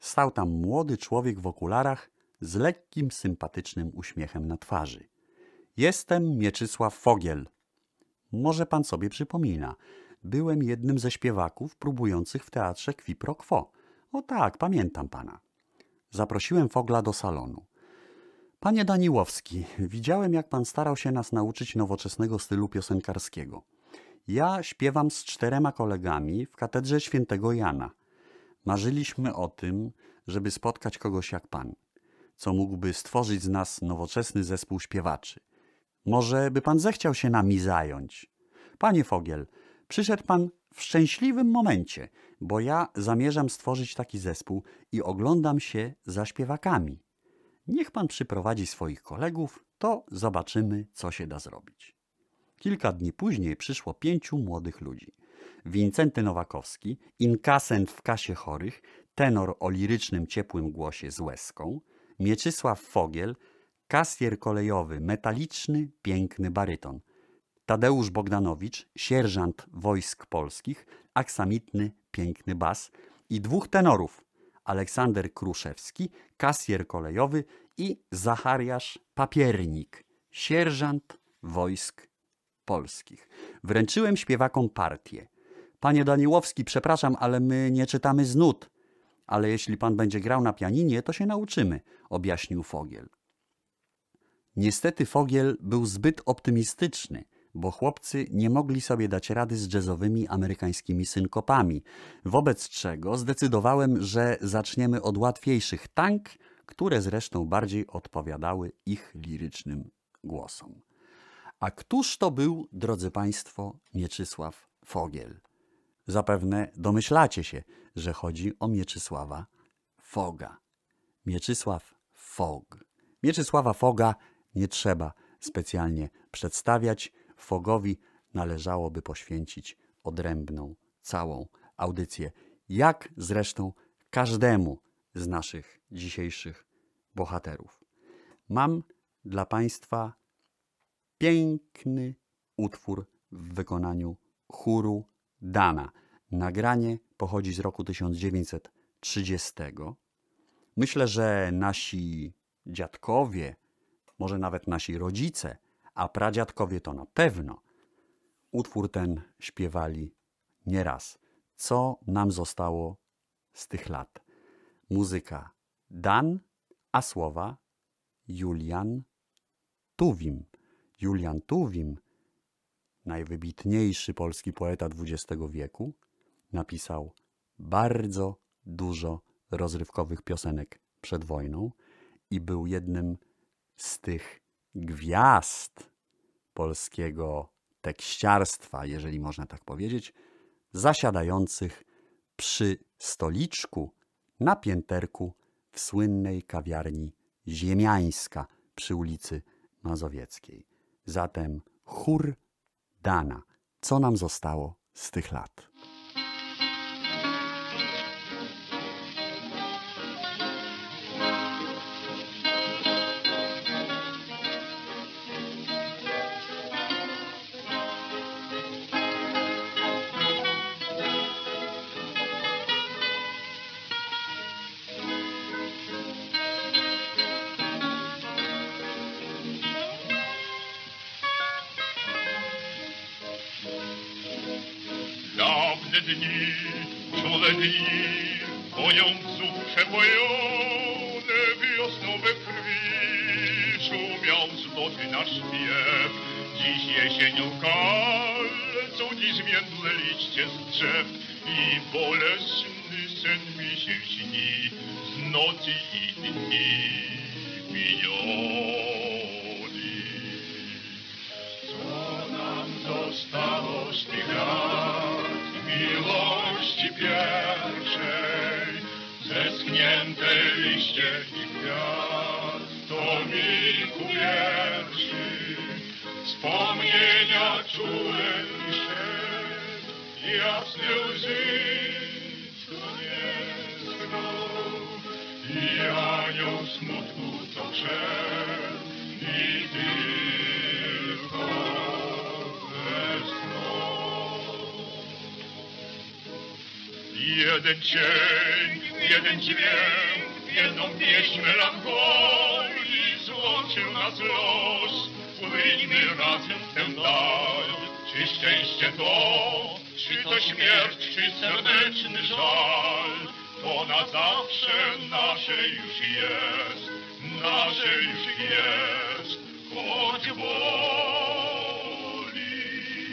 Stał tam młody człowiek w okularach z lekkim, sympatycznym uśmiechem na twarzy. Jestem Mieczysław Fogiel. Może pan sobie przypomina. Byłem jednym ze śpiewaków próbujących w teatrze Qui pro quo. O tak, pamiętam pana. Zaprosiłem Fogla do salonu. Panie Daniłowski, widziałem, jak pan starał się nas nauczyć nowoczesnego stylu piosenkarskiego. Ja śpiewam z czterema kolegami w katedrze świętego Jana. Marzyliśmy o tym, żeby spotkać kogoś jak pan, co mógłby stworzyć z nas nowoczesny zespół śpiewaczy. Może by pan zechciał się nami zająć? Panie Fogiel, przyszedł pan w szczęśliwym momencie, bo ja zamierzam stworzyć taki zespół i oglądam się za śpiewakami. Niech pan przyprowadzi swoich kolegów, to zobaczymy, co się da zrobić. Kilka dni później przyszło pięciu młodych ludzi. Wincenty Nowakowski, inkasent w kasie chorych, tenor o lirycznym, ciepłym głosie z łezką, Mieczysław Fogiel, kasjer kolejowy, metaliczny, piękny baryton, Tadeusz Bogdanowicz, sierżant wojsk polskich, aksamitny, piękny bas i dwóch tenorów, Aleksander Kruszewski, kasjer kolejowy i Zachariasz Papiernik, sierżant wojsk polskich. Wręczyłem śpiewakom partię. Panie Daniłowski, przepraszam, ale my nie czytamy z nut. Ale jeśli pan będzie grał na pianinie, to się nauczymy, objaśnił Fogiel. Niestety Fogiel był zbyt optymistyczny, bo chłopcy nie mogli sobie dać rady z jazzowymi amerykańskimi synkopami, wobec czego zdecydowałem, że zaczniemy od łatwiejszych tank, które zresztą bardziej odpowiadały ich lirycznym głosom. A któż to był, drodzy państwo, Mieczysław Fogiel? Zapewne domyślacie się, że chodzi o Mieczysława Foga. Mieczysław Fog. Mieczysława Foga nie trzeba specjalnie przedstawiać. Fogowi należałoby poświęcić odrębną, całą audycję, jak zresztą każdemu z naszych dzisiejszych bohaterów. Mam dla państwa piękny utwór w wykonaniu chóru Dana. Nagranie pochodzi z roku tysiąc dziewięćset trzydziestego. Myślę, że nasi dziadkowie, może nawet nasi rodzice, a pradziadkowie to na pewno, utwór ten śpiewali nieraz. Co nam zostało z tych lat? Muzyka Dan, a słowa Julian Tuwim. Julian Tuwim, najwybitniejszy polski poeta dwudziestego wieku, napisał bardzo dużo rozrywkowych piosenek przed wojną i był jednym z tych gwiazd polskiego tekściarstwa, jeżeli można tak powiedzieć, zasiadających przy stoliczku na pięterku w słynnej kawiarni Ziemiańska przy ulicy Mazowieckiej. Zatem chór Dana. Co nam zostało z tych lat? Dawne dni, czule dni, bojąców przebojone wiosną we krwi, szumiał złoty nasz śpiew. Dziś jesienią kalcą, dziś zmiędle liście z drzew i bolesny sen mi się śni z nocy i dni miniony. Co nam zostało z tych lat miłości pierwszej, zeschnięte liście i kwiat, to mi ku wierszy wspomnienia czule szedł, jasne łzy, co nie schnął, i anioł smutku, co wszedł, i tylko westchnął. Jeden cień jeden dźwięk, jedną pieśń melancholii złączył nas los. Płyńmy razem w tę dal, czy szczęście to, czy to śmierć, czy serdeczny żal, to na zawsze nasze już jest, nasze już jest, choć boli.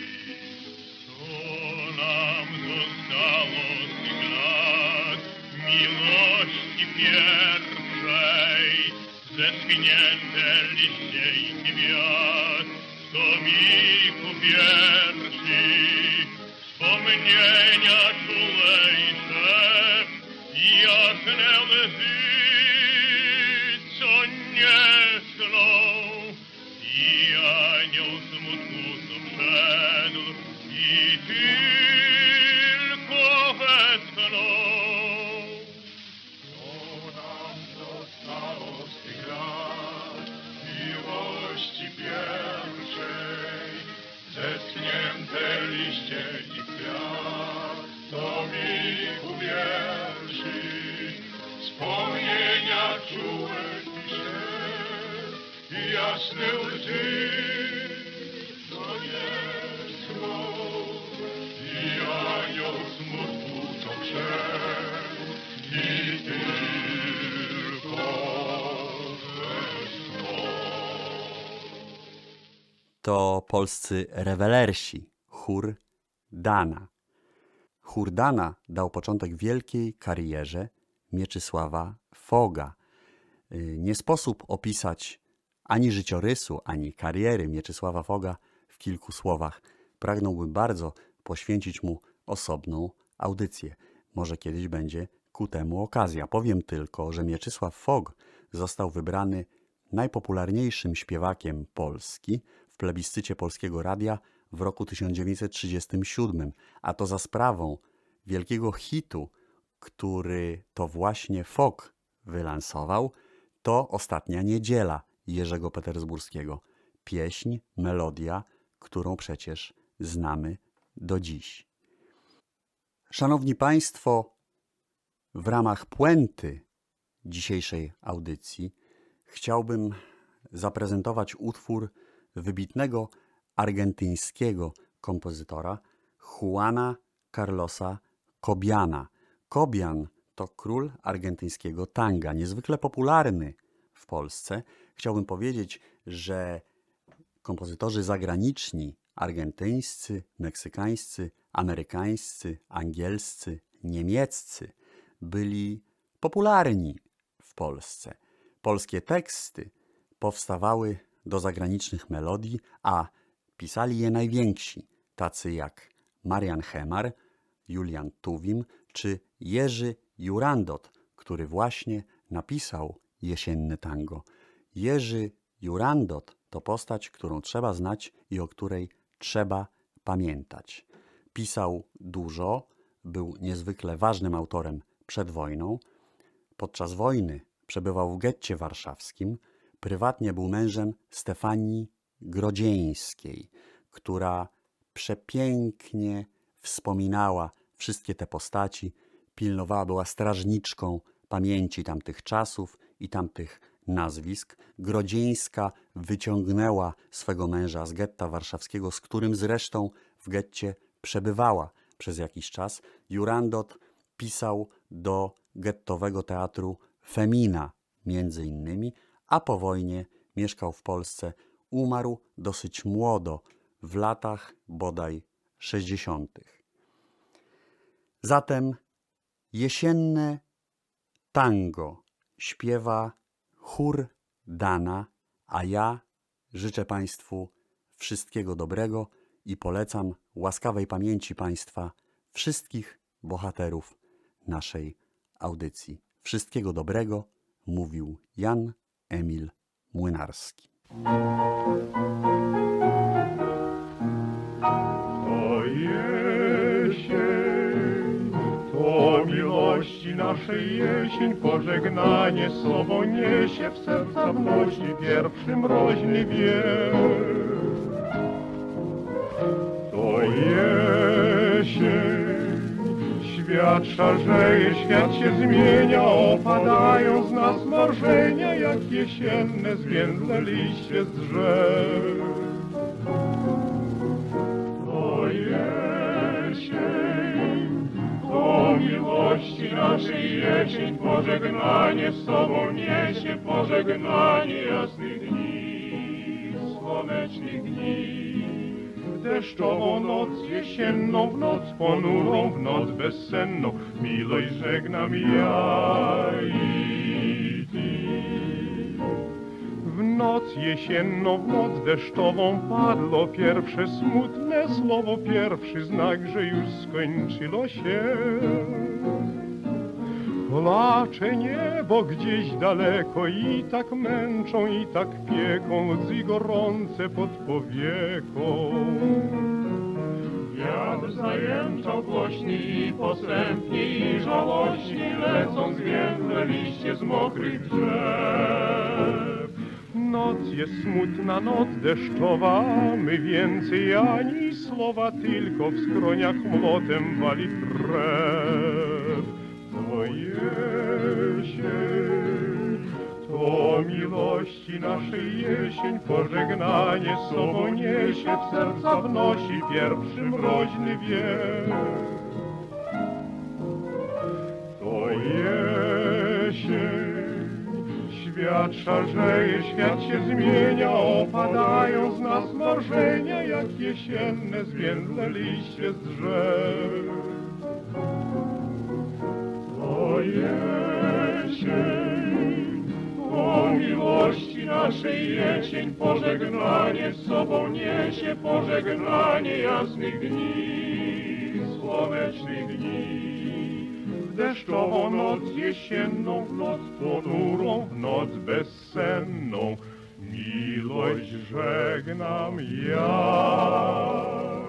Co nam zostało z lat miłości pierwszej, zeschnięte liście i kwiat, co mi powierci, wspomnienia czulejsze, jasne łzy, co nie schną, i anioł smutku, co wszedł, i tylko westchnął. Co nam zostało z tych lat miłości pierwszej, zeschnięte liście i kwiat, co mi uwierzy, wspomnienia czułe pisze i jasne łzy, co nie schną, i anioł smutku, co wszedł, i tylko westchnął. To polscy rewelersi, chór Dana. Chór Dana dał początek wielkiej karierze Mieczysława Foga. Nie sposób opisać ani życiorysu, ani kariery Mieczysława Foga w kilku słowach. Pragnąłbym bardzo poświęcić mu osobną audycję. Może kiedyś będzie ku temu okazja. Powiem tylko, że Mieczysław Fog został wybrany najpopularniejszym śpiewakiem Polski w plebiscycie Polskiego Radia w roku tysiąc dziewięćset trzydziestym siódmym, a to za sprawą wielkiego hitu, który to właśnie Fog wylansował, to Ostatnia Niedziela Jerzego Petersburskiego. Pieśń, melodia, którą przecież znamy do dziś. Szanowni Państwo, w ramach puenty dzisiejszej audycji chciałbym zaprezentować utwór wybitnego argentyńskiego kompozytora Juana Carlosa Cobiana. Cobian to król argentyńskiego tanga, niezwykle popularny w Polsce. Chciałbym powiedzieć, że kompozytorzy zagraniczni, argentyńscy, meksykańscy, amerykańscy, angielscy, niemieccy byli popularni w Polsce. Polskie teksty powstawały do zagranicznych melodii, a pisali je najwięksi, tacy jak Marian Hemar, Julian Tuwim czy Jerzy Jurandot, który właśnie napisał Jesienne Tango. Jerzy Jurandot to postać, którą trzeba znać i o której trzeba pamiętać. Pisał dużo, był niezwykle ważnym autorem przed wojną. Podczas wojny przebywał w getcie warszawskim. Prywatnie był mężem Stefanii Grodzieńskiej, która przepięknie wspominała wszystkie te postaci, pilnowała, była strażniczką pamięci tamtych czasów i tamtych nazwisk. Grodzieńska wyciągnęła swego męża z getta warszawskiego, z którym zresztą w getcie przebywała przez jakiś czas. Jurandot pisał do gettowego teatru Femina między innymi, a po wojnie mieszkał w Polsce. Umarł dosyć młodo, w latach bodaj sześćdziesiątych. Zatem Jesienne Tango śpiewa chór Dana, a ja życzę Państwu wszystkiego dobrego i polecam łaskawej pamięci Państwa wszystkich bohaterów naszej audycji. Wszystkiego dobrego, mówił Jan Emil Młynarski. To jesień, to miłości naszej jesień, pożegnanie sobą niesie, w serca wnosi pierwszy mroźny wiech. To jesień, Świat szarzeje, świat się zmienia, opadają z nas marzenia, jak jesienne zwiędłe liście z drzew. To jesień, to miłości naszej jesień, pożegnanie z sobą niesie, pożegnanie jasnych dni, słonecznych dni. W deszczową noc jesienną, w noc ponurą, w noc bezsenną, miłość żegnam ja i ty. W noc jesienną, w noc deszczową padło pierwsze smutne słowo, pierwszy znak, że już skończyło się. Płacze niebo gdzieś daleko i tak męczą, i tak pieką łzy gorące pod powieką. Wiatr zajęczał głośniej i posępniej i żałośnie lecą zwiędłe liście z mokrych drzew. Noc jest smutna, noc deszczowa, my więcej ani słowa, tylko w skroniach młotem wali krew. To jesień, to miłości naszej jesień, pożegnanie z sobą niesie, w serca wnosi pierwszy mroźny wiech. To jesień, świat szarzeje, świat się zmienia, opadają z nas marzenia, jak jesienne zwiędłe liście z drzew. To jesień, o miłości naszej jesień, pożegnanie z sobą niesie, pożegnanie jasnych dni, słonecznych dni. W deszczową noc jesienną, w noc ponurą, w noc bezsenną, miłość żegnam ja.